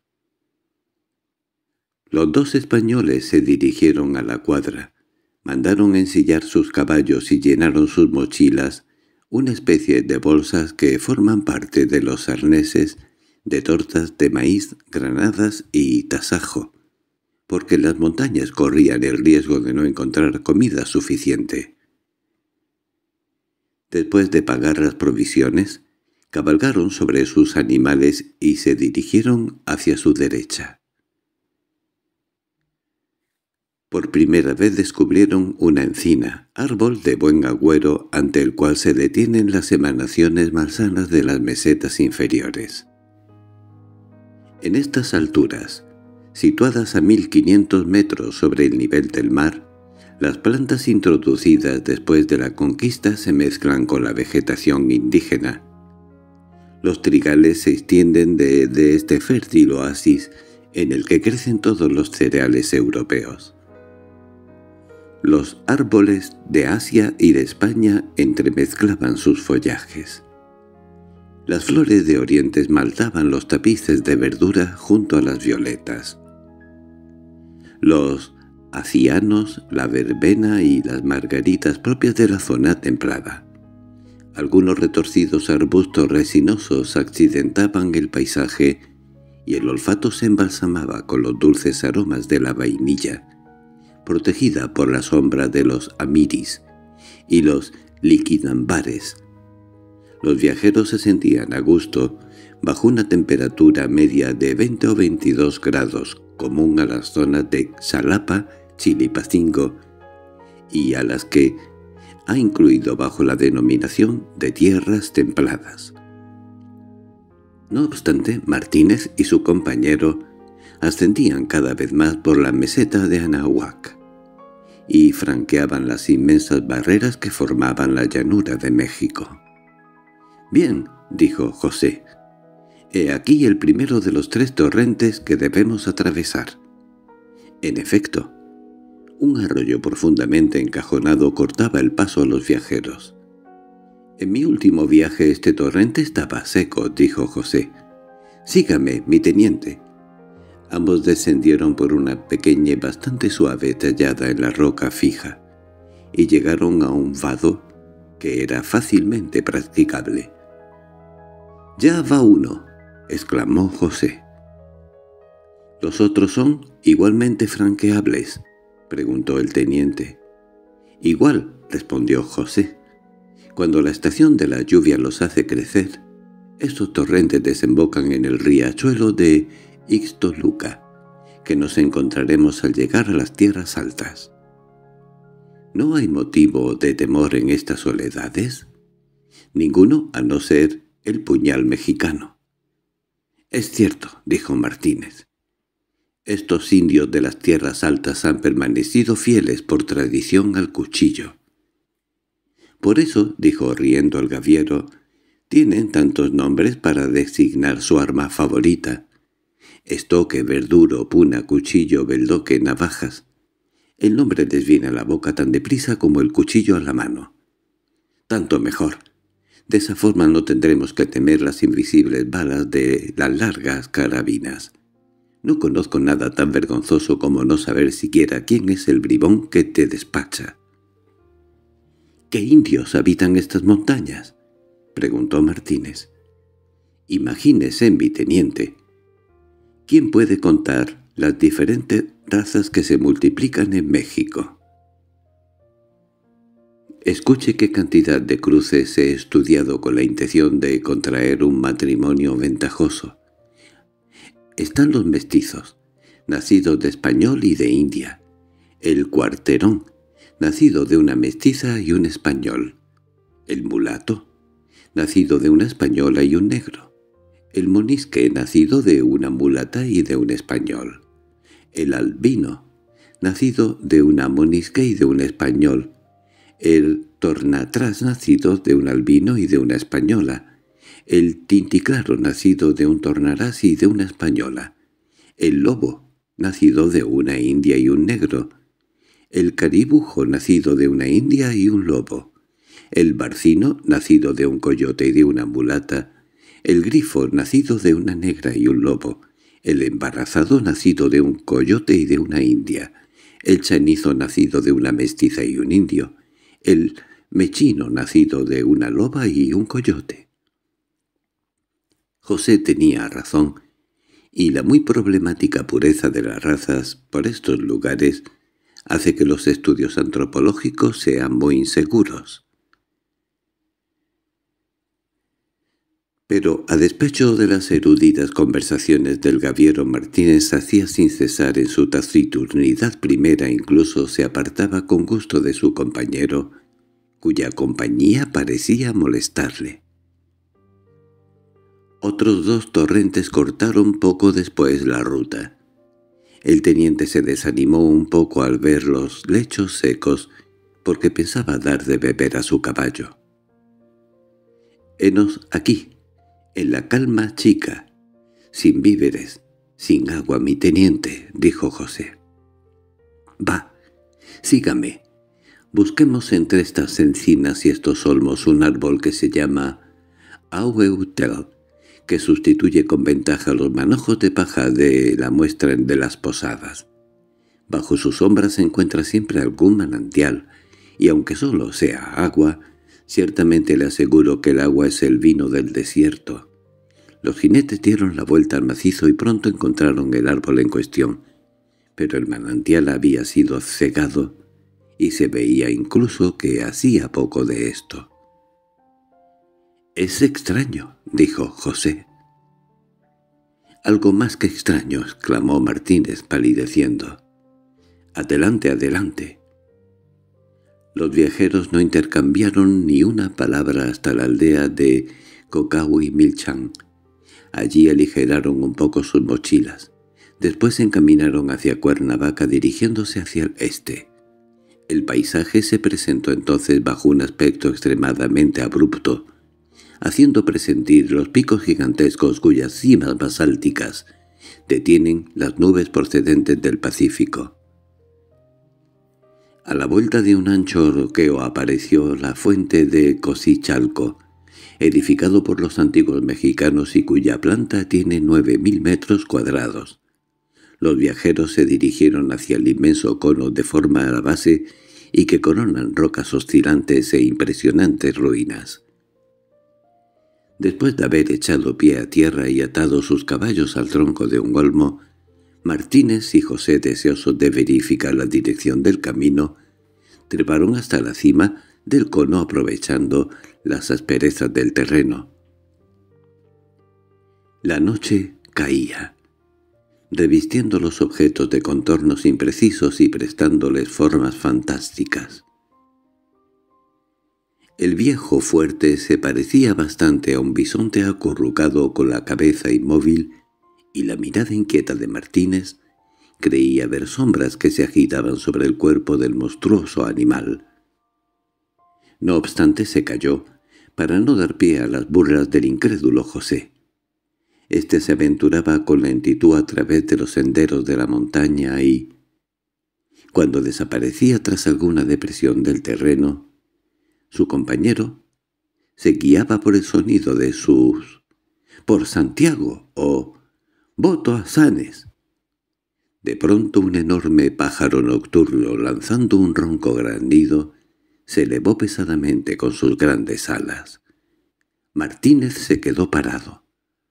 Los dos españoles se dirigieron a la cuadra, mandaron ensillar sus caballos y llenaron sus mochilas, una especie de bolsas que forman parte de los arneses, de tortas de maíz, granadas y tasajo, porque las montañas corrían el riesgo de no encontrar comida suficiente. Después de pagar las provisiones, cabalgaron sobre sus animales y se dirigieron hacia su derecha. Por primera vez descubrieron una encina, árbol de buen agüero ante el cual se detienen las emanaciones malsanas de las mesetas inferiores. En estas alturas, situadas a mil quinientos metros sobre el nivel del mar, las plantas introducidas después de la conquista se mezclan con la vegetación indígena. Los trigales se extienden de, de este fértil oasis en el que crecen todos los cereales europeos. Los árboles de Asia y de España entremezclaban sus follajes. Las flores de Oriente esmaltaban los tapices de verdura junto a las violetas. Los acianos, la verbena y las margaritas propias de la zona templada. Algunos retorcidos arbustos resinosos accidentaban el paisaje y el olfato se embalsamaba con los dulces aromas de la vainilla, protegida por la sombra de los amiris y los liquidambares. Los viajeros se sentían a gusto bajo una temperatura media de veinte o veintidós grados, común a las zonas de Xalapa, Chilpancingo, y a las que ha incluido bajo la denominación de tierras templadas. No obstante, Martínez y su compañero ascendían cada vez más por la meseta de Anahuac y franqueaban las inmensas barreras que formaban la llanura de México. «Bien», dijo José, «he aquí el primero de los tres torrentes que debemos atravesar». En efecto, un arroyo profundamente encajonado cortaba el paso a los viajeros. «En mi último viaje este torrente estaba seco», dijo José. «Sígame, mi teniente». Ambos descendieron por una pequeña y bastante suave tallada en la roca fija, y llegaron a un vado que era fácilmente practicable. «Ya va uno», exclamó José. «¿Los otros son igualmente franqueables?», preguntó el teniente. «Igual», respondió José. «Cuando la estación de la lluvia los hace crecer, estos torrentes desembocan en el riachuelo de Ixtoluca, que nos encontraremos al llegar a las tierras altas. ¿No hay motivo de temor en estas soledades? Ninguno, a no ser el puñal mexicano. —Es cierto —dijo Martínez—. Estos indios de las tierras altas han permanecido fieles por tradición al cuchillo. Por eso, dijo riendo el gaviero, tienen tantos nombres para designar su arma favorita. Estoque, verduro, puna, cuchillo, beldoque, navajas. El nombre les viene a la boca tan deprisa como el cuchillo a la mano. Tanto mejor. De esa forma no tendremos que temer las invisibles balas de las largas carabinas. No conozco nada tan vergonzoso como no saber siquiera quién es el bribón que te despacha. —¿Qué indios habitan estas montañas? —preguntó Martínez. —Imagínese, mi teniente. ¿Quién puede contar las diferentes razas que se multiplican en México? Escuche qué cantidad de cruces he estudiado con la intención de contraer un matrimonio ventajoso. Están los mestizos, nacidos de español y de india. El cuarterón, nacido de una mestiza y un español. El mulato, nacido de una española y un negro. El monisque, nacido de una mulata y de un español. El albino, nacido de una monisca y de un español. El tornatrás, nacido de un albino y de una española. El tinticlaro, nacido de un tornarás y de una española. El lobo, nacido de una india y un negro. El caribujo, nacido de una india y un lobo. El barcino, nacido de un coyote y de una mulata. El grifo, nacido de una negra y un lobo. El embarazado, nacido de un coyote y de una india. El chanizo, nacido de una mestiza y un indio. El mechino, nacido de una loba y un coyote. José tenía razón, y la muy problemática pureza de las razas por estos lugares hace que los estudios antropológicos sean muy inseguros. Pero, a despecho de las eruditas conversaciones del gaviero, Martínez hacía sin cesar en su taciturnidad primera, incluso se apartaba con gusto de su compañero, cuya compañía parecía molestarle. Otros dos torrentes cortaron poco después la ruta. El teniente se desanimó un poco al ver los lechos secos, porque pensaba dar de beber a su caballo. «Henos aquí, en la calma chica, sin víveres, sin agua, mi teniente», dijo José. «Va, sígame. Busquemos entre estas encinas y estos olmos un árbol que se llama aueutel, que sustituye con ventaja los manojos de paja de la muestra de las posadas. Bajo su sombra se encuentra siempre algún manantial, y aunque solo sea agua, ciertamente le aseguro que el agua es el vino del desierto». Los jinetes dieron la vuelta al macizo y pronto encontraron el árbol en cuestión, pero el manantial había sido cegado y se veía incluso que hacía poco de esto. «Es extraño», dijo José. «Algo más que extraño», exclamó Martínez palideciendo. «Adelante, adelante». Los viajeros no intercambiaron ni una palabra hasta la aldea de Cocahuimilchán. Allí aligeraron un poco sus mochilas. Después se encaminaron hacia Cuernavaca dirigiéndose hacia el este. El paisaje se presentó entonces bajo un aspecto extremadamente abrupto, haciendo presentir los picos gigantescos cuyas cimas basálticas detienen las nubes procedentes del Pacífico. A la vuelta de un ancho roqueo apareció la fuente de Cosichalco, edificado por los antiguos mexicanos y cuya planta tiene nueve mil metros cuadrados. Los viajeros se dirigieron hacia el inmenso cono de forma a la base y que coronan rocas oscilantes e impresionantes ruinas. Después de haber echado pie a tierra y atado sus caballos al tronco de un olmo, Martínez y José, deseosos de verificar la dirección del camino, treparon hasta la cima del cono aprovechando las asperezas del terreno. La noche caía. revistiendo los objetos de contornos imprecisos y prestándoles formas fantásticas. El viejo fuerte se parecía bastante a un bisonte acurrucado con la cabeza inmóvil, y la mirada inquieta de Martínez creía ver sombras que se agitaban sobre el cuerpo del monstruoso animal. No obstante se calló, para no dar pie a las burlas del incrédulo José. Este se aventuraba con lentitud a través de los senderos de la montaña y, cuando desaparecía tras alguna depresión del terreno, su compañero se guiaba por el sonido de sus «por Santiago» o «voto a Sanes». De pronto un enorme pájaro nocturno, lanzando un ronco grandido, se elevó pesadamente con sus grandes alas. Martínez se quedó parado.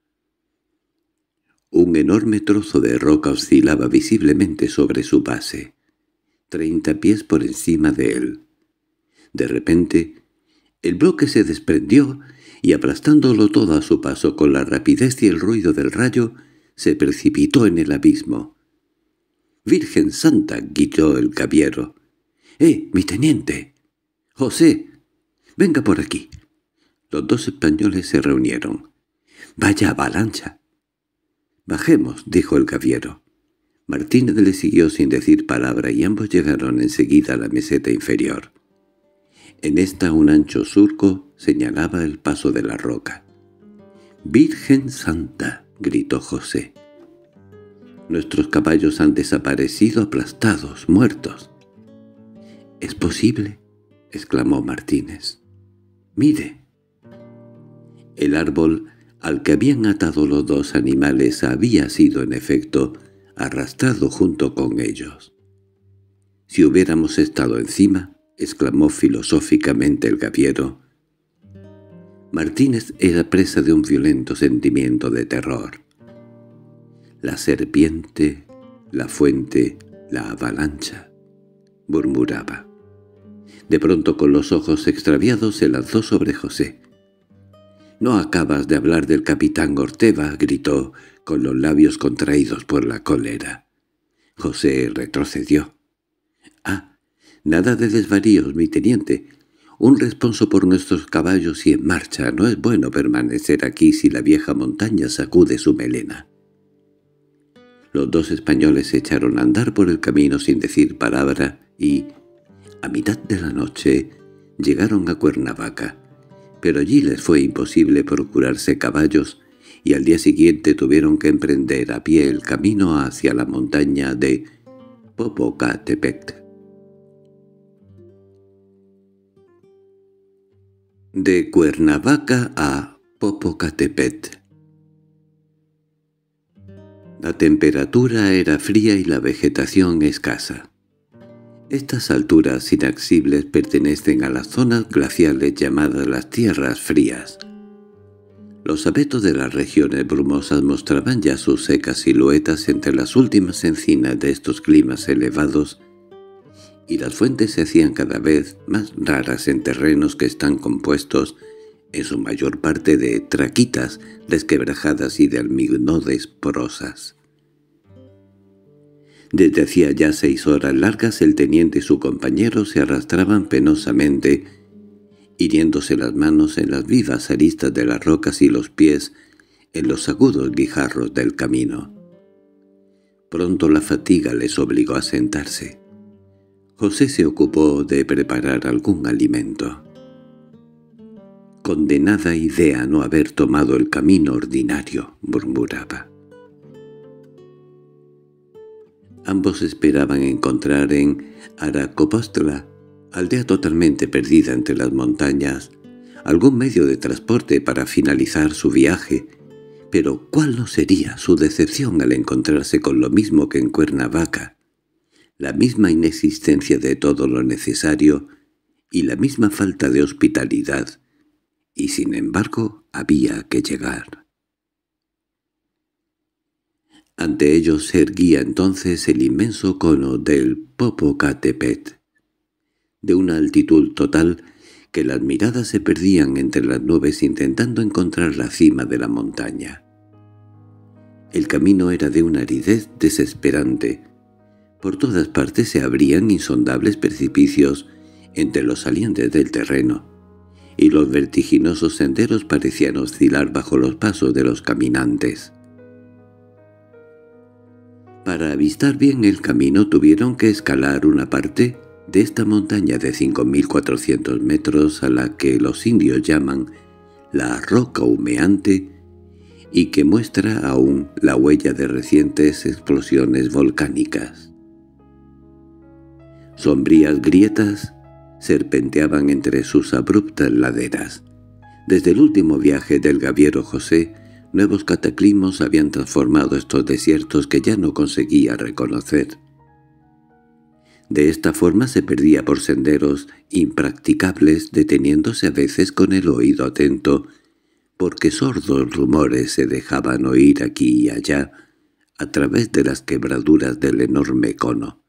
Un enorme trozo de roca oscilaba visiblemente sobre su base, treinta pies por encima de él. De repente, el bloque se desprendió y, aplastándolo todo a su paso con la rapidez y el ruido del rayo, se precipitó en el abismo. —¡Virgen Santa! —gritó el gaviero. —¡Eh, mi teniente! —¡José! ¡Venga por aquí! Los dos españoles se reunieron. —¡Vaya avalancha! —Bajemos —dijo el gaviero. Martínez le siguió sin decir palabra y ambos llegaron enseguida a la meseta inferior. En esta un ancho surco señalaba el paso de la roca. —¡Virgen Santa! —gritó José. —Nuestros caballos han desaparecido aplastados, muertos. —¿Es posible? —exclamó Martínez. —Mire. El árbol al que habían atado los dos animales había sido, en efecto, arrastrado junto con ellos. —Si hubiéramos estado encima —exclamó filosóficamente el gaviero. Martínez era presa de un violento sentimiento de terror. «La serpiente, la fuente, la avalancha», murmuraba. De pronto, con los ojos extraviados, se lanzó sobre José. «¿No acabas de hablar del capitán Orteva?» gritó, con los labios contraídos por la cólera. José retrocedió. «Ah, nada de desvaríos, mi teniente. Un responso por nuestros caballos y en marcha. No es bueno permanecer aquí si la vieja montaña sacude su melena». Los dos españoles se echaron a andar por el camino sin decir palabra y, a mitad de la noche, llegaron a Cuernavaca. Pero allí les fue imposible procurarse caballos y al día siguiente tuvieron que emprender a pie el camino hacia la montaña de Popocatépetl. De Cuernavaca a Popocatépetl. La temperatura era fría y la vegetación escasa. Estas alturas inaccesibles pertenecen a las zonas glaciales llamadas las tierras frías. Los abetos de las regiones brumosas mostraban ya sus secas siluetas entre las últimas encinas de estos climas elevados, y las fuentes se hacían cada vez más raras en terrenos que están compuestos en su mayor parte de traquitas resquebrajadas y de almidonades porosas. Desde hacía ya seis horas largas el teniente y su compañero se arrastraban penosamente, hiriéndose las manos en las vivas aristas de las rocas y los pies en los agudos guijarros del camino. Pronto la fatiga les obligó a sentarse. José se ocupó de preparar algún alimento. «Condenada idea no haber tomado el camino ordinario», murmuraba. Ambos esperaban encontrar en Aracopostla, aldea totalmente perdida entre las montañas, algún medio de transporte para finalizar su viaje, pero ¿cuál no sería su decepción al encontrarse con lo mismo que en Cuernavaca, la misma inexistencia de todo lo necesario y la misma falta de hospitalidad? Y sin embargo había que llegar. Ante ellos se erguía entonces el inmenso cono del Popocatépetl, de una altitud total que las miradas se perdían entre las nubes intentando encontrar la cima de la montaña. El camino era de una aridez desesperante. Por todas partes se abrían insondables precipicios entre los salientes del terreno, y los vertiginosos senderos parecían oscilar bajo los pasos de los caminantes. Para avistar bien el camino tuvieron que escalar una parte de esta montaña de cinco mil cuatrocientos metros a la que los indios llaman la roca humeante y que muestra aún la huella de recientes explosiones volcánicas. Sombrías grietas serpenteaban entre sus abruptas laderas. Desde el último viaje del gaviero José, nuevos cataclismos habían transformado estos desiertos que ya no conseguía reconocer. De esta forma se perdía por senderos impracticables, deteniéndose a veces con el oído atento, porque sordos rumores se dejaban oír aquí y allá a través de las quebraduras del enorme cono.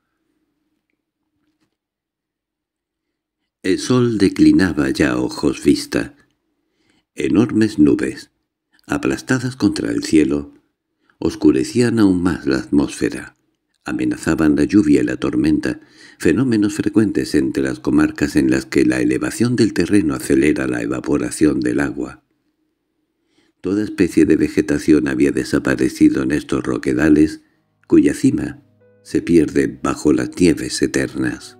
El sol declinaba ya a ojos vista. Enormes nubes, aplastadas contra el cielo, oscurecían aún más la atmósfera. Amenazaban la lluvia y la tormenta, fenómenos frecuentes entre las comarcas en las que la elevación del terreno acelera la evaporación del agua. Toda especie de vegetación había desaparecido en estos roquedales, cuya cima se pierde bajo las nieves eternas.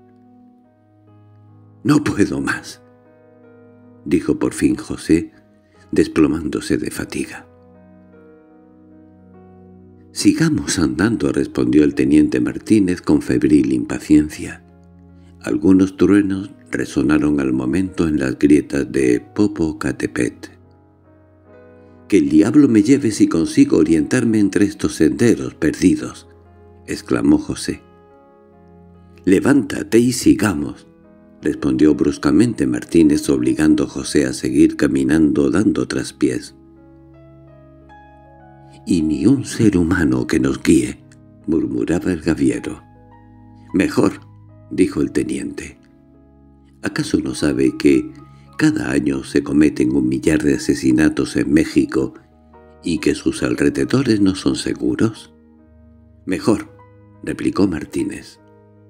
«No puedo más», dijo por fin José, desplomándose de fatiga. «Sigamos andando», respondió el teniente Martínez con febril impaciencia. Algunos truenos resonaron al momento en las grietas de Popocatépetl. «Que el diablo me lleve si consigo orientarme entre estos senderos perdidos», exclamó José. «Levántate y sigamos», respondió bruscamente Martínez, obligando a José a seguir caminando dando traspiés. «Y ni un ser humano que nos guíe», murmuraba el gaviero. «Mejor», dijo el teniente. «¿Acaso no sabe que cada año se cometen un millar de asesinatos en México y que sus alrededores no son seguros?» «Mejor», replicó Martínez.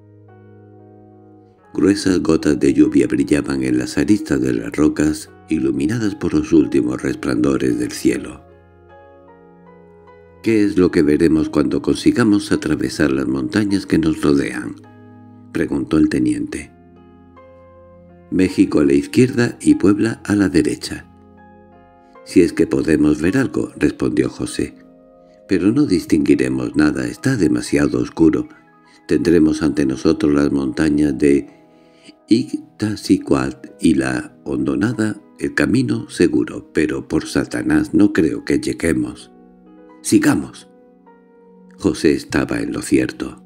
Gruesas gotas de lluvia brillaban en las aristas de las rocas, iluminadas por los últimos resplandores del cielo. «¿Qué es lo que veremos cuando consigamos atravesar las montañas que nos rodean?», preguntó el teniente. «México a la izquierda y Puebla a la derecha». «Si es que podemos ver algo», respondió José. «Pero no distinguiremos nada, está demasiado oscuro. Tendremos ante nosotros las montañas de Ixtaccíhuatl y la Hondonada, el camino seguro, pero por Satanás no creo que lleguemos. ¡Sigamos!». José estaba en lo cierto.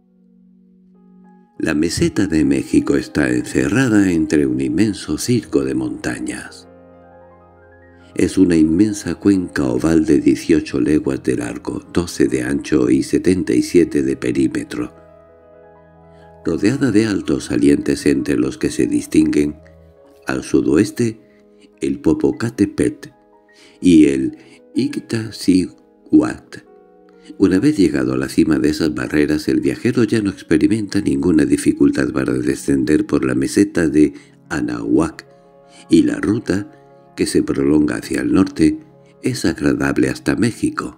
La meseta de México está encerrada entre un inmenso circo de montañas. Es una inmensa cuenca oval de dieciocho leguas de largo, doce de ancho y setenta y siete de perímetro, rodeada de altos salientes entre los que se distinguen, al sudoeste, el Popocatépetl y el Ixtaccíhuatl. Una vez llegado a la cima de esas barreras, el viajero ya no experimenta ninguna dificultad para descender por la meseta de Anahuac, y la ruta, que se prolonga hacia el norte, es agradable hasta México.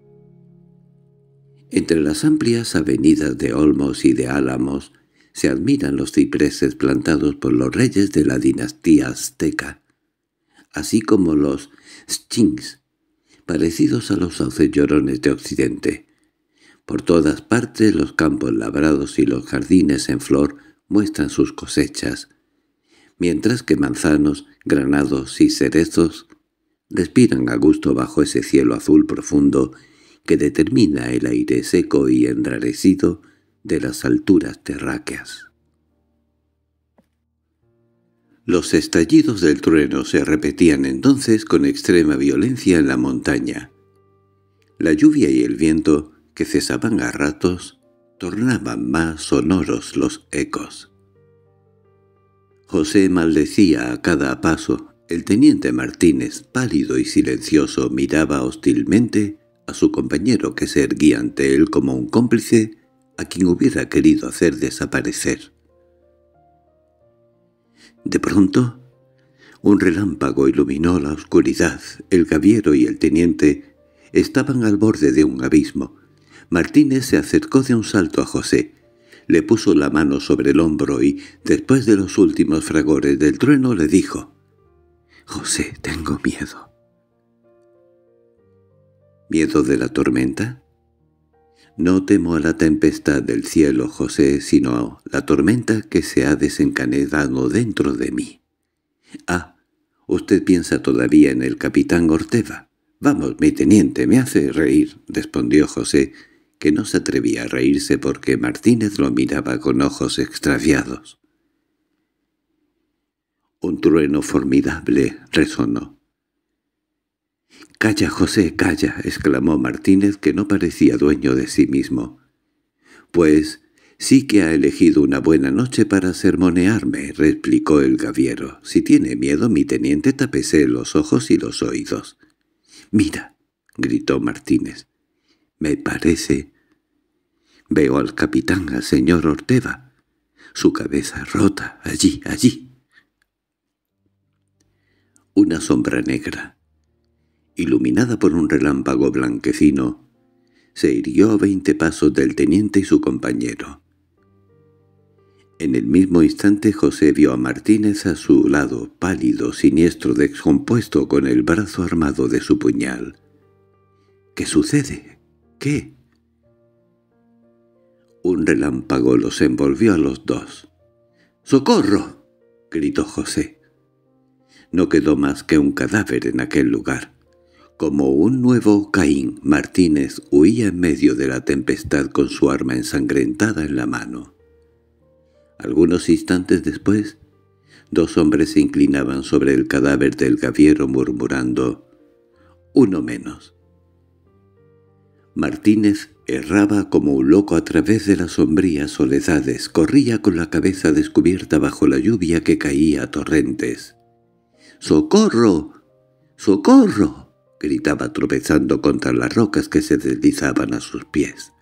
Entre las amplias avenidas de olmos y de álamos se admiran los cipreses plantados por los reyes de la dinastía azteca, así como los xinks, parecidos a los sauces llorones de Occidente. Por todas partes los campos labrados y los jardines en flor muestran sus cosechas, mientras que manzanos, granados y cerezos respiran a gusto bajo ese cielo azul profundo que determina el aire seco y enrarecido de las alturas terráqueas. Los estallidos del trueno se repetían entonces con extrema violencia en la montaña. La lluvia y el viento, que cesaban a ratos, tornaban más sonoros los ecos. José maldecía a cada paso. El teniente Martínez, pálido y silencioso, miraba hostilmente a su compañero que se erguía ante él como un cómplice a quien hubiera querido hacer desaparecer. De pronto, un relámpago iluminó la oscuridad. El gaviero y el teniente estaban al borde de un abismo. Martínez se acercó de un salto a José, le puso la mano sobre el hombro y, después de los últimos fragores del trueno, le dijo: «José, tengo miedo». «¿Miedo de la tormenta?» «No temo a la tempestad del cielo, José, sino a la tormenta que se ha desencadenado dentro de mí». «Ah, usted piensa todavía en el capitán Ortega». «Vamos, mi teniente, me hace reír», respondió José, que no se atrevía a reírse porque Martínez lo miraba con ojos extraviados. Un trueno formidable resonó. «Calla, José, calla», exclamó Martínez, que no parecía dueño de sí mismo. «Pues sí que ha elegido una buena noche para sermonearme», replicó el gaviero. «Si tiene miedo, mi teniente, tápese los ojos y los oídos». «Mira», gritó Martínez, «me parece. Veo al capitán, al señor Ortega. Su cabeza rota, allí, allí». Una sombra negra, iluminada por un relámpago blanquecino, se irguió a veinte pasos del teniente y su compañero. En el mismo instante José vio a Martínez a su lado, pálido, siniestro, descompuesto, con el brazo armado de su puñal. «¿Qué sucede? ¿Qué?» Un relámpago los envolvió a los dos. «¡Socorro!», gritó José. No quedó más que un cadáver en aquel lugar. Como un nuevo Caín, Martínez huía en medio de la tempestad con su arma ensangrentada en la mano. Algunos instantes después, dos hombres se inclinaban sobre el cadáver del gaviero murmurando: «Uno menos». Martínez erraba como un loco a través de las sombrías soledades, corría con la cabeza descubierta bajo la lluvia que caía a torrentes. «¡Socorro! ¡Socorro!», gritaba tropezando contra las rocas que se deslizaban a sus pies.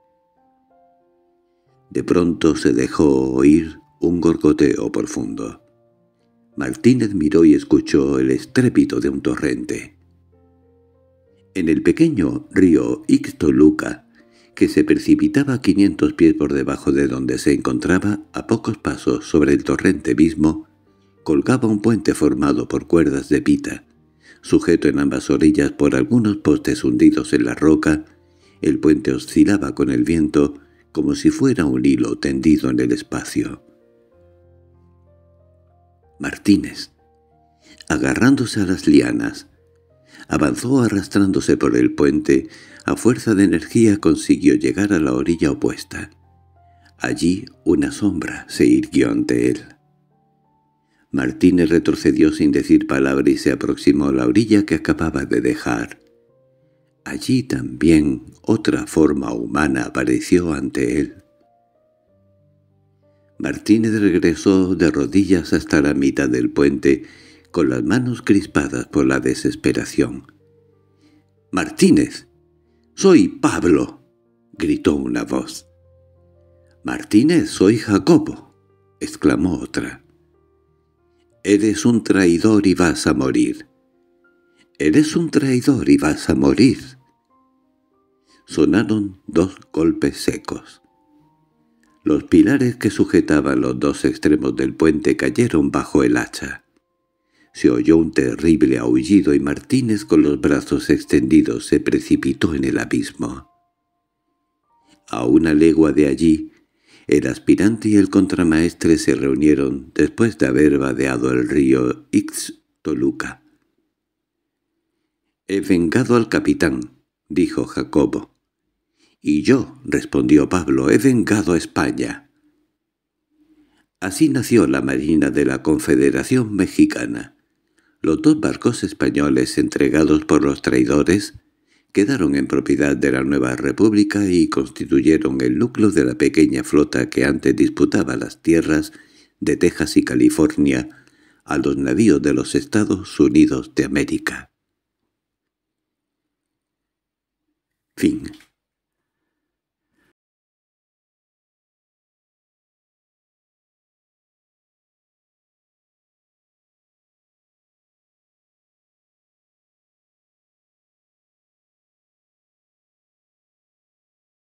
De pronto se dejó oír un gorgoteo profundo. Martínez miró y escuchó el estrépito de un torrente. En el pequeño río Ixtoluca, que se precipitaba a quinientos pies por debajo de donde se encontraba, a pocos pasos sobre el torrente mismo, colgaba un puente formado por cuerdas de pita. Sujeto en ambas orillas por algunos postes hundidos en la roca, el puente oscilaba con el viento como si fuera un hilo tendido en el espacio. Martínez, agarrándose a las lianas, avanzó arrastrándose por el puente. A fuerza de energía consiguió llegar a la orilla opuesta. Allí una sombra se irguió ante él. Martínez retrocedió sin decir palabra y se aproximó a la orilla que acababa de dejar. Allí también otra forma humana apareció ante él. Martínez regresó de rodillas hasta la mitad del puente, con las manos crispadas por la desesperación. «¡Martínez! ¡Soy Pablo!», gritó una voz. «Martínez, soy Jacobo», exclamó otra. «Eres un traidor y vas a morir». «Eres un traidor y vas a morir». Sonaron dos golpes secos. Los pilares que sujetaban los dos extremos del puente cayeron bajo el hacha. Se oyó un terrible aullido y Martínez, con los brazos extendidos, se precipitó en el abismo. A una legua de allí, el aspirante y el contramaestre se reunieron después de haber vadeado el río Ixtoluca. «He vengado al capitán», dijo Jacobo. «Y yo», respondió Pablo, «he vengado a España». Así nació la Marina de la Confederación Mexicana. Los dos barcos españoles entregados por los traidores quedaron en propiedad de la nueva república y constituyeron el núcleo de la pequeña flota que antes disputaba las tierras de Texas y California a los navíos de los Estados Unidos de América. Fin.